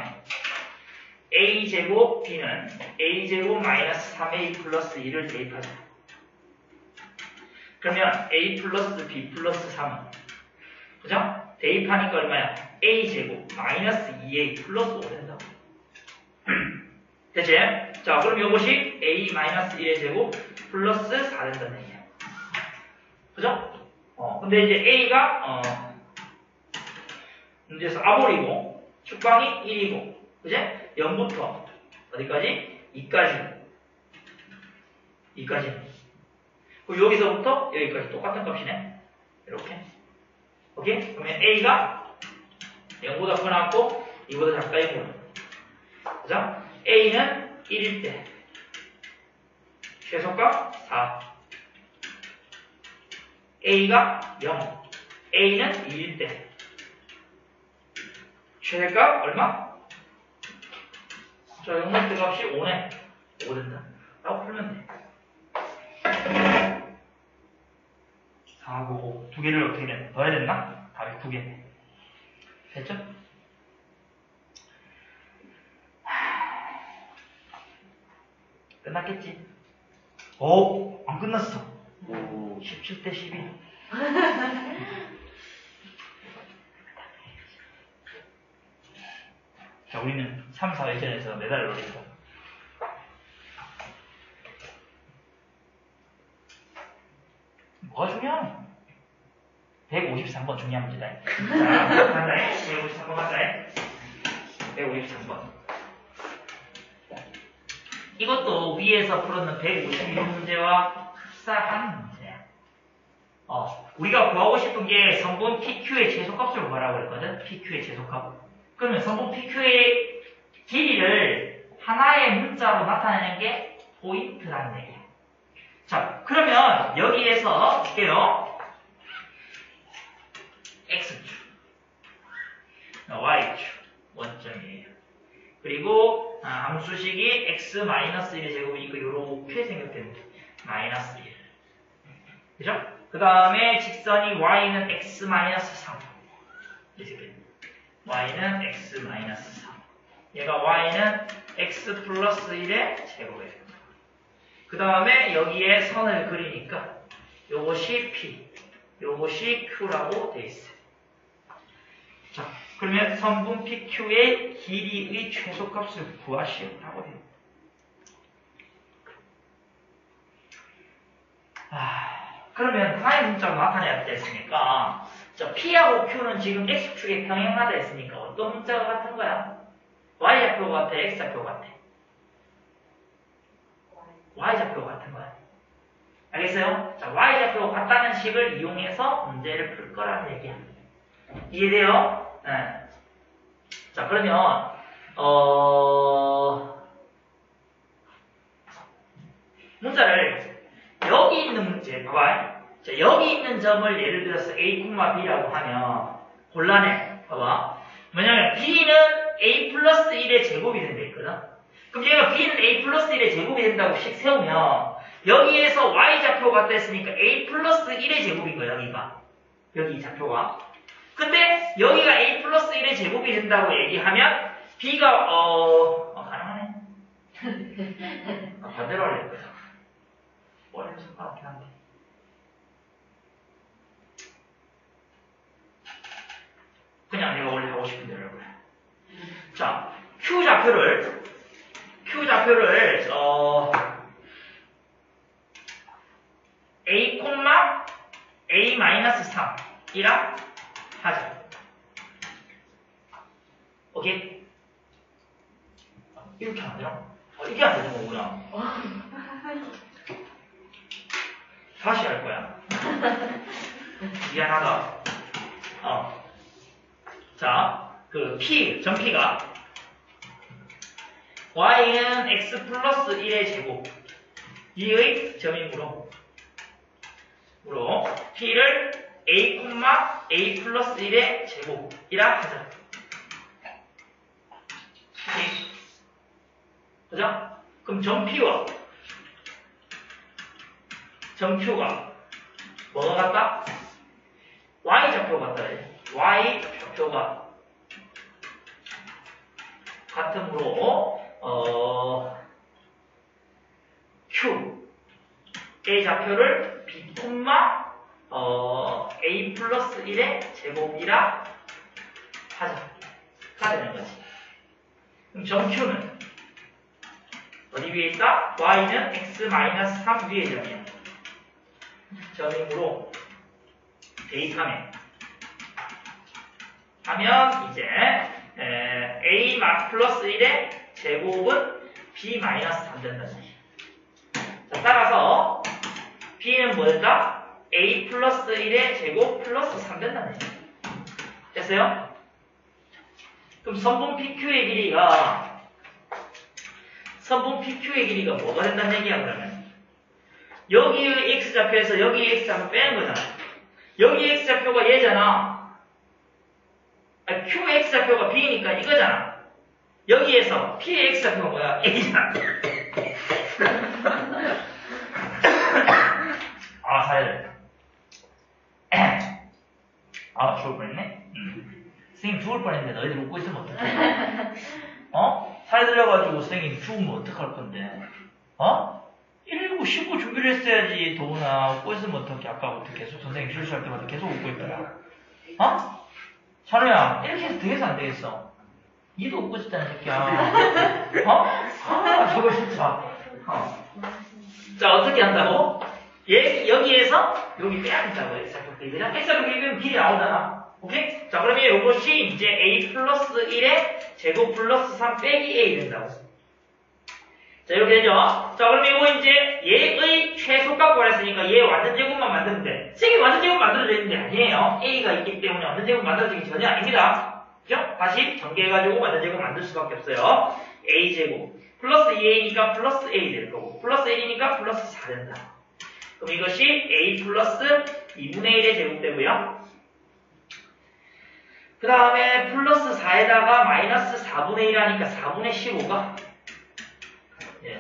A제곱 B는 A제곱 마이너스 삼 에이 플러스 이를 대입하자. 그러면 A 플러스 B 플러스 삼은, 그죠? 대입하니까 얼마야? A제곱 마이너스 이 에이 플러스 오 된다. 됐지? 자, 그럼 이것이 A 마이너스 일의 제곱 플러스 사 된다는 얘기야. 그죠? 어, 근데 이제 A가, 어, 문제에서 아볼이고, 축방이 일이고, 그지? 영부터 어디까지? 이까지. 이까지. 그리고 여기서부터 여기까지 똑같은 값이네. 이렇게. 오케이? 그러면 A가 영보다 커나고 이보다 작다 이거야. 그죠? A는 일일 때 최소값 사. A가 영. A는 이일 때 최대값 얼마? 자, 영분의 값이 오네. 오 된다. 라고 풀면 돼. 사하고 오. 두 개를 어떻게 내? 넣어야 됐나? 답이 두 개네. 됐죠? 끝났겠지? 오! 안 끝났어. 오. 십칠 대 십이. 자, 우리는 삼, 사 회전에서 메달을 노린다. 뭐가 중요하노? 백오십삼 번 중요한 문제다. 자, 간다. 백오십삼 번 간다. 백오십삼 번. 이것도 위에서 풀었는 백오십이 번 문제와 흡사한 문제야. 어, 우리가 구하고 싶은 게 성분 피큐의 최소값을 구하라고 했거든. 피큐의 최소값. 그러면 성분 피큐의 길이를 하나의 문자로 나타내는 게 포인트라는 얘기야. 자, 그러면 여기에서 볼게요. X축, Y축, 원점이에요. 그리고 아, 함수식이 x 마이너스 일의 제곱이니까 이렇게 생겼겠는데 마이너스 일. 그죠? 그 다음에 직선이 y는 x 마이너스 삼. 이렇게 y는 x 마이너스 삼. 얘가 y는 x 플러스 일의 제곱이에요. 그 다음에 여기에 선을 그리니까 요것이 p, 요것이 q라고 돼 있어요. 자, 그러면 성분 피큐의 길이의 최소값을 구하시오라고 해요. 아, 그러면 하나의 문자로 나타내야 됐으니까, 자, P하고 Q는 지금 X축에 평행하다 했으니까 어떤 문자가 같은 거야? Y좌표가 같아, X좌표가 같아? Y좌표가 같은 거야. 알겠어요? 자, Y좌표가 같다는 식을 이용해서 문제를 풀 거라는 얘기야. 이해돼요? 네. 자, 그러면, 어, 문자를, 여기 있는 문제, 봐봐. 자, 여기 있는 점을 예를 들어서 A, B라고 하면, 곤란해. 봐봐. 왜냐면, B는 A 플러스 일의 제곱이 된다 했거든? 그럼 얘가 B는 A 플러스 일의 제곱이 된다고 식 세우면, 여기에서 Y좌표 같다 했으니까 A 플러스 일의 제곱인 거야, 여기가. 여기 이 좌표가. 근데 여기가 A 플러스 일의 제곱이 된다고 얘기하면 B가 어... 어 가능하네. 아, 반대로 하려고 했어. 머리는 좀 까맣긴 한데. 그냥 내가 원래 하고 싶은 대로 해요. 자, Q좌표를 Q좌표를 어... A, A 마이너스 삼이랑 하자. 오케이? 이렇게 안 되나? 어, 이게 안 되는 거구나. 다시 할 거야. 미안하다. 어. 자, 그 P, 점 P가 y는 x 플러스 일의 제곱 이의 점이므로 으로 p를 a, a 플러스 일의 제곱이라 하자. 오케이. 그죠? 그럼 점 p와 점 q가 뭐가 같다? y 좌표 같다. y 좌표가 같으므로 어, q a 좌표를 b, 어, a 플러스 일의 제곱이라 하자. 가 되는 거지. 그럼 점 q는 어디 위에 있다? y는 x 마이너스 삼 위의 점이야. 점이므로 대입하면 하면 이제 에, a 플러스 일의 제곱은 b 마이너스 삼 된다는 얘기. 자, 따라서 b는 뭐였다? a 플러스 일의 제곱 플러스 삼 된다는 얘기. 됐어요? 그럼 선분 pq의 길이가 선분 pq의 길이가 뭐가 된다는 얘기야 그러면? 여기의 x좌표에서 여기의 x좌표 빼는 거잖아. 여기 x좌표가 얘잖아. 아니, q x좌표가 b니까 이거잖아. 여기에서 p의 x좌표가 뭐야? a잖아. 아, 사야 아, 죽을 뻔했네? 음. 선생님 죽을 뻔했는데 너희들 웃고 있으면 어떡해? 어? 살 들려가지고 선생님 죽으면 어떡할 건데? 어? 일일구 십구 준비를 했어야지. 더구나 웃고 있으면 어떡해? 아까부터 계속 선생님 실수할 때마다 계속 웃고 있더라. 어? 찬우야, 이렇게 해서 되겠어 안 되겠어? 니도 웃고 있었잖아, 새끼야. 어? 아, 저거 진짜. 어. 자, 어떻게 한다고? 얘, 여기에서 여기 빼야 된다고, x좌표 길이랑. x좌표 길이는 길이 나오잖아. 오케이? 자, 그러면 이것이 이제 a 플러스 일의 제곱 플러스 삼 빼기 a 된다고. 자, 이렇게 되죠? 자, 그럼 이거 이제 얘의 최소값 구하랬으니까 얘 완전 제곱만 만들면 돼. 세개 완전 제곱 만들어져 있는데 아니에요. a가 있기 때문에 완전 제곱 만들어지기 전혀 아닙니다. 그죠? 다시 전개해가지고 완전 제곱 만들 수밖에 없어요. a 제곱. 플러스 이 에이니까 플러스 a 될 거고, 플러스 일이니까 플러스 사 된다. 그럼 이것이 a 플러스 이분의 일의 제곱 되고요. 그 다음에 플러스 사에다가 마이너스 사분의 일 하니까 사분의 십오가 예.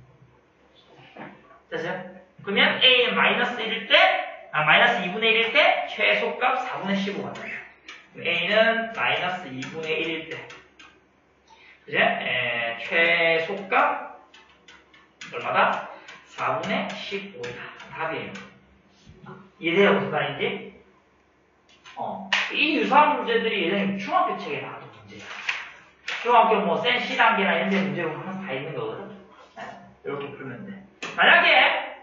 됐어요? 그러면 a는 마이너스 일일 때, 아, 마이너스 이분의 일일 때 최소값 사분의 십오가 나와요. a는 마이너스 이분의 일일 때 그제? 에, 최소값 얼마다? 사분의 십오이다. 답이에요. 이해돼요? 무슨 말인지? 어. 이 유사한 문제들이 예전에 중학교 책에 나왔던 문제야. 중학교 뭐 센 씨 단계나 이런 데 문제로 항상 다 있는 거거든. 네, 이렇게 풀면 돼. 만약에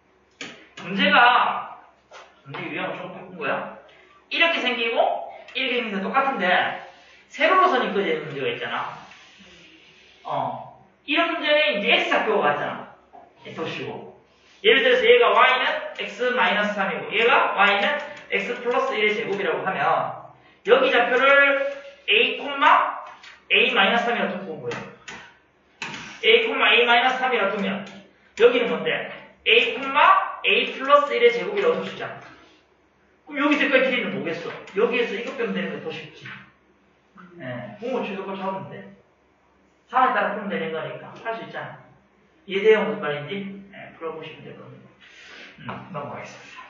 문제가 문제 유형을 좀 바꾼 거야. 이렇게 생기고 이렇게 생긴 건 똑같은데 세로로 선이 그어지는 문제가 있잖아. 어. 이런 문제는 이제 x좌표가 같잖아. 도시고. 예를 들어서 얘가 y는 x 마이너스 삼이고 얘가 y는 x 플러스 일의 제곱이라고 하면 여기 좌표를 a, a 마이너스 삼이라 두고 뭐예요? a, a 마이너스 삼이라 두면 여기는 뭔데? a, a 플러스 일의 제곱이라고 둘 수 있잖아. 그럼 여기 색깔 길이는 뭐겠어? 여기에서 이것 빼면 되는 게 더 쉽지. 예, 공을 최소값 잡으면 돼. 상황에 따라 풀면 되는 거니까 할 수 있잖아. 이해돼요? 무슨 말인지? 예, 풀어보시면 될 겁니다. 음, 넘어가겠습니다.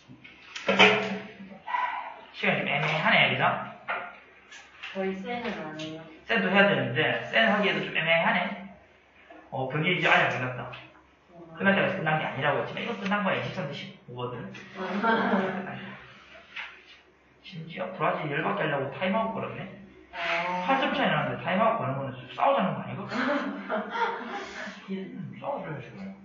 시간이 좀 애매하네, 그죠? 저희 쌤은 안 해요. 쌤도 해야 되는데, 쌤 하기에도 좀 애매하네. 어, 그게 이제 아직 안 끝났다. 끝날 때가 끝난 게 아니라고 했지만, 이건 끝난 거야. 이십삼 대 십오거든. 심지어 브라질 열받게 하려고 타임아웃 걸었네. 팔 점 차이 나는데 타임아웃 거는 거는 싸우자는 거 아니거든? 음, 싸워줘야지.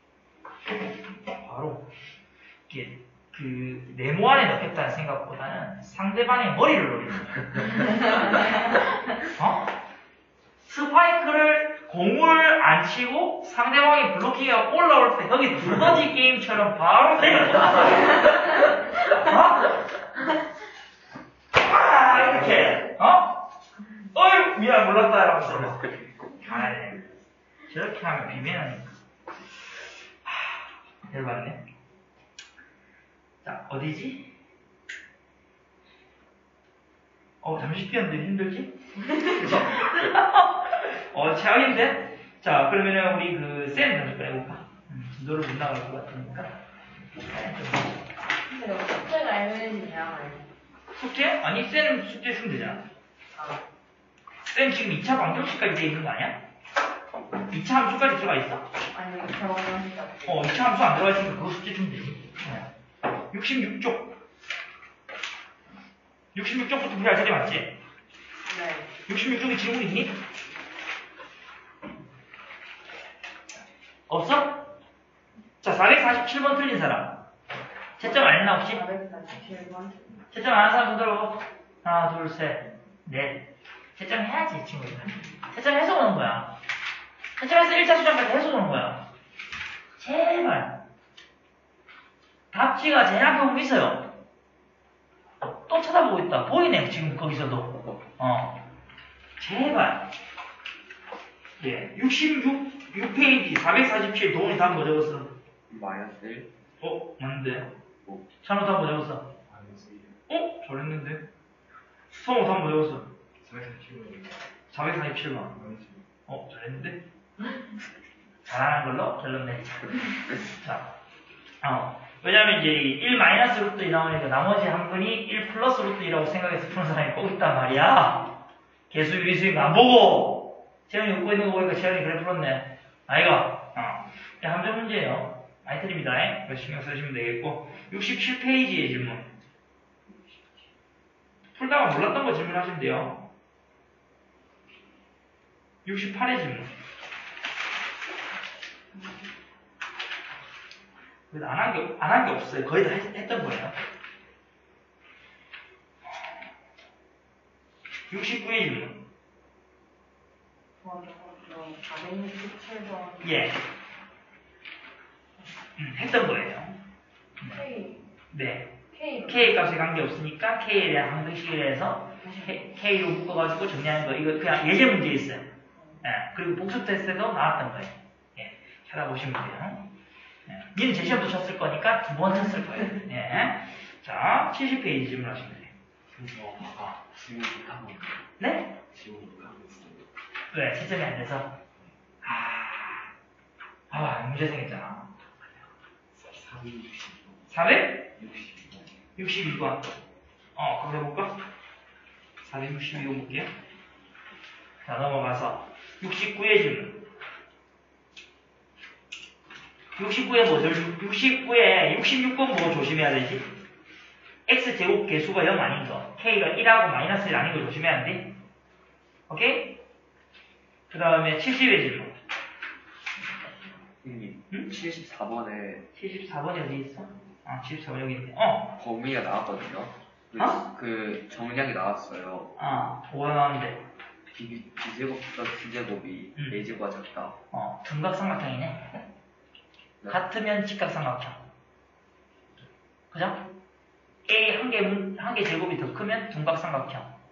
바로, 이게, 그, 네모 안에 넣겠다는 생각보다는 상대방의 머리를 노리는 거야. 어? 스파이크를, 공을 안 치고 상대방이 블로킹이 올라올 때 여기 두더지 게임처럼 바로 내가 어? 아, 이렇게, 어? 어휴, 미안, 몰랐다, 이러면서. 가야 돼. 저렇게 하면 비매너니까. 하, 열받네. 자, 어디지? 어, 잠시 뛰었는데 힘들지? 어, 최악인데? 자, 그러면은 우리 그, 쌤 잠시 해볼까? 음, 진도를 못 나갈 것 같으니까. 근데 여기 숙제가 알면이냐? 숙제? 아니, 쌤 숙제 주면 되잖아. 아, 쌤 지금 이 차 방정식까지 돼 있는 거 아니야? 이 차 함수까지 들어가 있어? 아니 병원식 어, 이 차 함수 안 들어가 있으니까 그거 숙제 주면 되지. 어. 육십육 쪽. 육십육 쪽부터 풀이 할 차례 맞지? 네. 육십육 쪽에 질문 있니? 없어? 자, 사백사십칠 번 틀린 사람. 채점 안 했나 혹시? 사백사십칠 번. 채점 안 한 사람 손 들어. 하나, 둘, 셋, 넷. 채점 해야지, 친구들. 채점 해서 오는 거야. 채점해서 일 차 수정까지 해서 오는 거야. 제발. 답지가 제 앞에 오고 있어요. 또 쳐다보고 있다. 보이네, 지금 거기서도. 어. 제발. 예. 육십육 페이지 사백사십칠 도훈이 답 뭐 적었어? 마이너스 일. 어? 맞는데? 오. 찬호 답 뭐 적었어? 어? 잘했는데? 성우 답 뭐 적었어? 사백사십칠 번. 어? 잘했는데? 잘하는 걸로 결론 내리자. 자. 어. 왜냐면 이제 일 마이너스 루트 이 나오니까 나머지 한 분이 일 플러스 루트 이라고 생각해서 푸는 사람이 꼭 있단 말이야. 개수 유리수인 거 안 보고 채연이 웃고 있는 거 보니까 채연이 그래 풀었네. 아이가. 어. 함정 문제예요. 많이 틀립니다. 이거 신경 쓰시면 되겠고. 육십칠 페이지의 질문. 풀다가 몰랐던 거 질문하시면 돼요. 육십팔의 질문. 그래도 안 한 게, 안 한 게 없어요. 거의 다 했, 했던 거예요. 육십구의 질문. 어, 저거 사백육십칠 번. 예. 음, 했던 거예요. K. 네. K. K 값에 관계 없으니까 K에 대한 항등식을 해서 K로 묶어가지고 정리하는 거. 이거 그냥 예제 문제 있어요. 예. 그리고 복수 테스트도 나왔던 거예요. 예. 찾아보시면 돼요. 예. 니는 제 시험도 쳤을 거니까 두 번 쳤을 거예요. 예. 자, 칠십 페이지 질문하시면 돼요. 어, 봐봐. 지금 하고. 네? 지금 하고 있어. 왜? 채점이 안 돼서? 아, 아, 문제 생겼잖아. 사백육십이 번. 어, 그럼 해볼까? 사백육십이 번 볼게요. 자, 넘어가서 육십구의 질문. 육십구에 뭐, 육십구에 육십육 번 뭐 조심해야 되지? x제곱 개수가 영 아닌 거. k가 일하고 마이너스 일 아닌 거 조심해야 돼. 오케이? 그 다음에 칠십의 질문. 형님, 응? 칠십사 번에 칠십사 번이 어디 있어? 아, 칠십사 번 여기 있네. 어! 범위가 나왔거든요. 그, 어? 그 정량이 나왔어요. 아, 뭐가 나왔는데? B, B제곱 플러스 C제곱이 음. A제곱과 같다. 어, 등각삼각형이네. 네. 같으면 직각삼각형. 그죠? A 한 개, 한 개 제곱이 더 크면 둔각삼각형.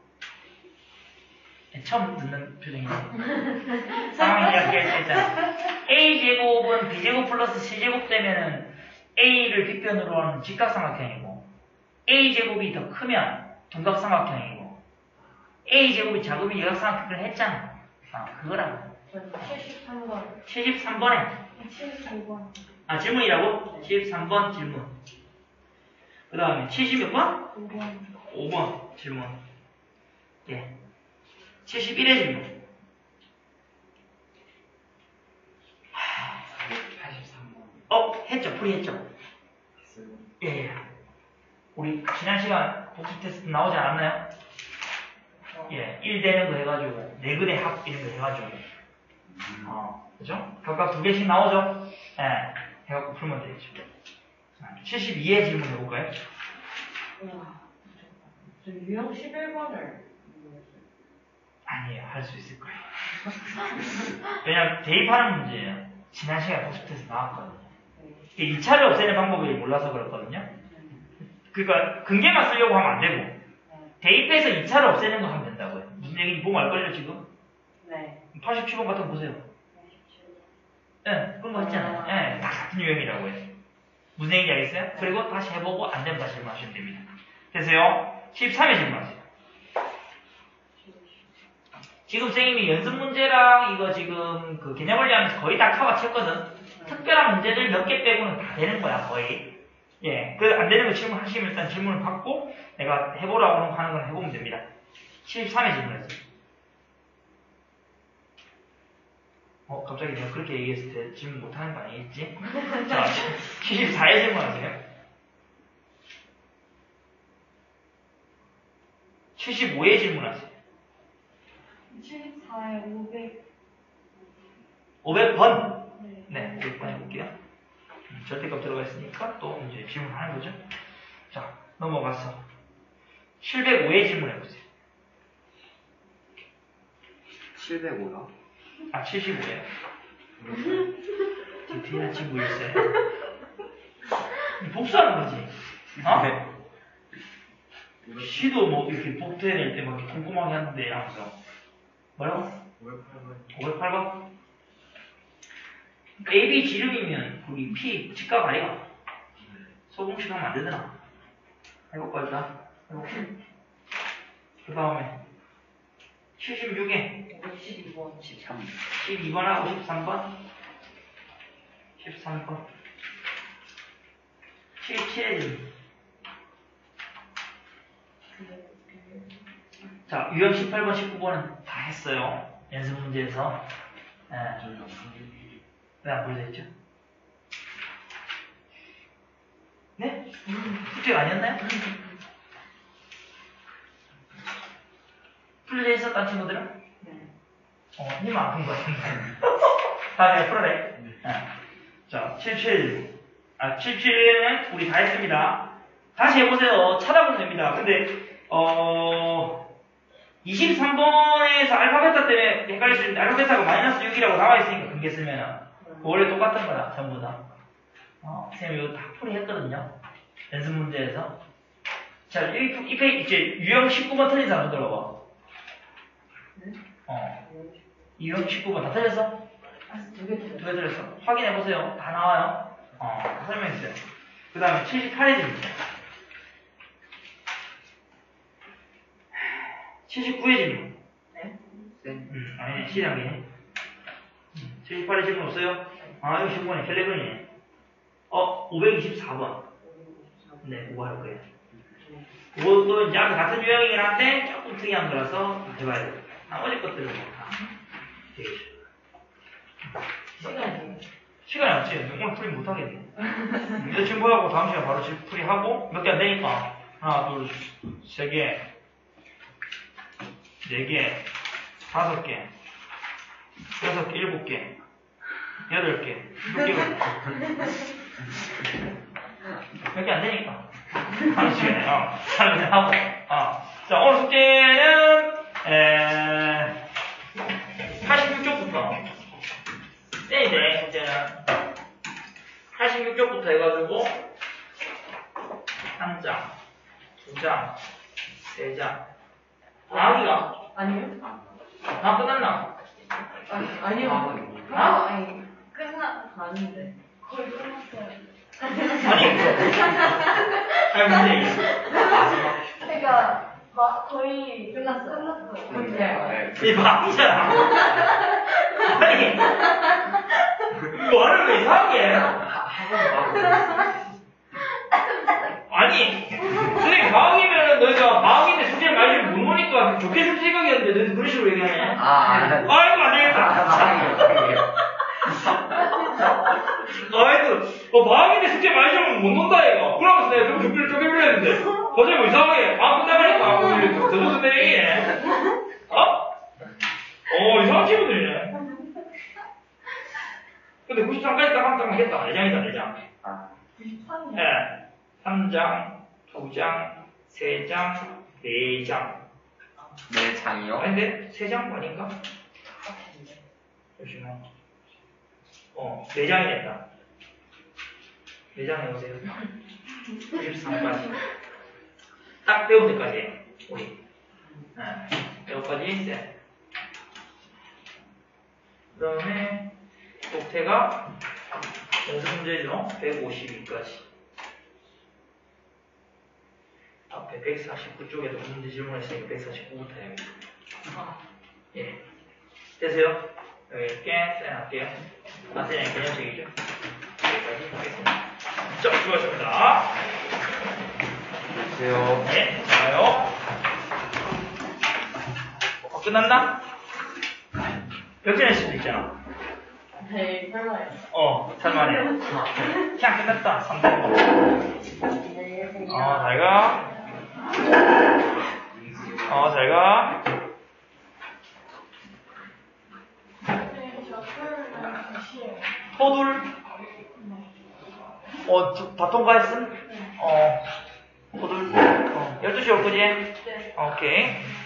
처음 듣는 표정이네. 상황 이야기할 때 있잖아. A제곱은 B제곱 플러스 C제곱 되면은 A를 빗변으로 하는 직각삼각형이고, A제곱이 더 크면 둔각삼각형이고, A제곱이 작으면 역삼각형을 했잖아. 아, 그거라고. 전 칠십삼 번. 칠십삼 번에 칠십오 번. 아, 질문이라고? 칠십삼 번 질문. 그 다음에 칠십 몇 번? 오 번. 오 번 질문. 예. 칠십일의 질문. 팔십삼 번. 어, 했죠. 풀이했죠. 했어요. 예, 예. 우리 지난 시간 복습 테스트 나오지 않았나요? 예. 일 되는 거 해가지고, 네근의 합 이런 거 해가지고. 어, 그죠? 각각 두 개씩 나오죠? 예. 해갖고 풀면 되겠죠. 칠십이의 질문 해볼까요? 우와. 저 유형 십일 번을. 아니에요. 할 수 있을 거예요. 왜냐면 대입하는 문제예요. 지난 시간 복습 테스트 나왔거든요. 이 차를 없애는 방법을 몰라서 그렇거든요. 그러니까 근계만 쓰려고 하면 안 되고 대입해서 이 차를 없애는 거 하면 된다고요. 무슨 얘기인지 보고 알걸요 지금? 네. 팔십칠 번 같은 거 보세요. 응, 그런 거 있잖아요. 예, 다 같은 유형이라고 해요. 무슨 얘기인지 알겠어요? 그리고 다시 해보고 안 되면 다시 질문하시면 됩니다. 됐어요? 십삼 회 질문하세요. 지금 선생님이 연습 문제랑 이거 지금 그 개념 원리하면서 거의 다 커버쳤거든. 특별한 문제들 몇 개 빼고는 다 되는 거야, 거의. 예, 그 안 되는 거 질문하시면 일단 질문을 받고 내가 해보라고 하는 건 해보면 됩니다. 칠십삼 회 질문했어요. 어, 갑자기 내가 그렇게 얘기했을 때 질문 못하는 거 아니겠지? 자, 칠십사 회 질문하세요. 칠십오 회 질문하세요. 칠십사에 오백. 오백 번. 네. 네, 오백 번 해볼게요. 음, 절대값 들어가 있으니까 또 이제 질문하는 거죠. 자, 넘어가서 칠백오 회 질문해보세요. 칠백오요? 아, 칠십오 회요. 디테일한 친구 있어요. 복수하는 거지. 어? 시도 뭐 이렇게 복대낼 때 막 꼼꼼하게 하는데 하면서 뭐라고? 오백팔 번? A, B 지름이면 거기 P 직각 아니야? 소공식 하면 안 되잖아. 해볼까 일단? 해볼까? 그 다음에 칠십육 회 오백십이 번. 십삼. 십이 번하고 십삼 번 십삼 번 칠십칠 회 질문. 자, 유형 십팔 번, 십구 번은 다 했어요. 연습 문제에서. 예. 왜 안 보여져 있죠? 네? 숙제 아니었나요? 풀려 있었던 친구들은? 네. 어, 힘 아픈 거 같은데. 다 내가 풀어내. 네. 자, 칠십칠. 아, 칠십칠은 우리 다 했습니다. 다시 해보세요. 찾아보면 됩니다. 근데, 어, 이십삼 번에서 알파베타 때문에 헷갈릴 수 있는데, 알파베타가 마이너스 육이라고 나와있으니까, 그게 쓰면은. 원래 똑같은 거야, 전부 다. 어, 선생님 이거 다 풀이했거든요. 연습 문제에서. 자, 이, 이 페이지, 이제, 유형 십구 번 틀린 사람 들어봐. 어. 유형 십구 번 다 틀렸어? 두개 틀렸어요. 두 개 틀렸어. 확인해보세요. 다 나와요. 어, 설명해주세요. 그 다음에 칠십팔 회 질문. 칠십구 회 질문. 네? 음, 아니네, 시작이네. 음, 칠십팔 회 질문 없어요? 아, 이거 십구 번에 펠레그린이네. 어, 오백이십사 번. 네, 그거 할 거예요. 그것도 이제 같은 유형이긴 한데, 조금 특이한 거라서 해봐야 돼요. 나머지 것들은 뭐 다 되겠죠. 시간이. 시간이 없지. 오늘 풀이 못하겠네. 여자친구하고 다음 시간 바로 풀이하고, 몇 개 안 되니까. 하나, 둘, 세 개, 네 개, 다섯 개, 여섯 개, 일곱 개, 여덟 개, 몇 개가 몇 개 안 되니까. 하는 시간에, 어, 하는 거 하고, 어. 자, 오늘 숙제는, 에, 팔십육 쪽부터. 네, 숙제는. 팔십육 쪽부터 해가지고, 한 장, 두 장, 세 장. 나하기가 아니요? 다 끝났나? 아니, 아니요. 아, 아니. 끝나, 가는데. 거의 끝났어요. 아니, 아니, 무슨 얘기야? 그러니까, 마, 거의 끝났어요. 끝났어요. 네. 이 밥이잖아. 아니, 뭐 하는 거야, 이상하게. 아니, 선생님, 과학이면은 너희가 과학인데 숙제를 많이 좀 못 오니까 좋게 줄 생각이었는데 너희들 그런 식으로 얘기하네. 아, 아, 아, 이거 안 되겠다. 아이고, 어, 마음인데 숙제 많이 주면 못 논다, 이거. 그러면서 내가 좀 준비를 좀 해보려 했는데, 어제 뭐 이상하게, 아, 끝나버리니까, 더 줬을 때 얘기네. 어? 어, 이상한 친구들이네. 근데 구십삼까지 딱 한 장 하겠다. 네 장이다, 네 장. 구십삼이요? 네. 삼 장, 두 장, 세 장, 네 장. 네 장이요? 아니, 근데 세 장 아닌가? 잠시만. 어, 네 장이 됐다. 네 장 해보세요. 구십삼까지. 딱 배운 데까지. 우리. 네. 여기까지 셋. 그 다음에, 꼭태가 연습 문제죠. 백오십이까지. 앞에 백사십구 쪽에도 문제 질문했으니까 백사십구부터 해야겠다. 예. 되세요? 여기 이렇게 사인할게요. 아, 사인 개념식이죠. 여기까지 하겠습니다. 자, 수고하셨습니다. 안녕하세요. 네, 좋아요. 어, 끝났나? 벽전할 수도 있잖아. 네, 설마요. 어, 살만해. 그냥 끝났다. 삼 등. 어, 잘 가. 어, 잘 가. 네, 저 토요일날 두 시에. 호둘. 어, 두- 다 통과했음? 어, 호둘. 어, 열두 시 올 거지? 네. 오케이.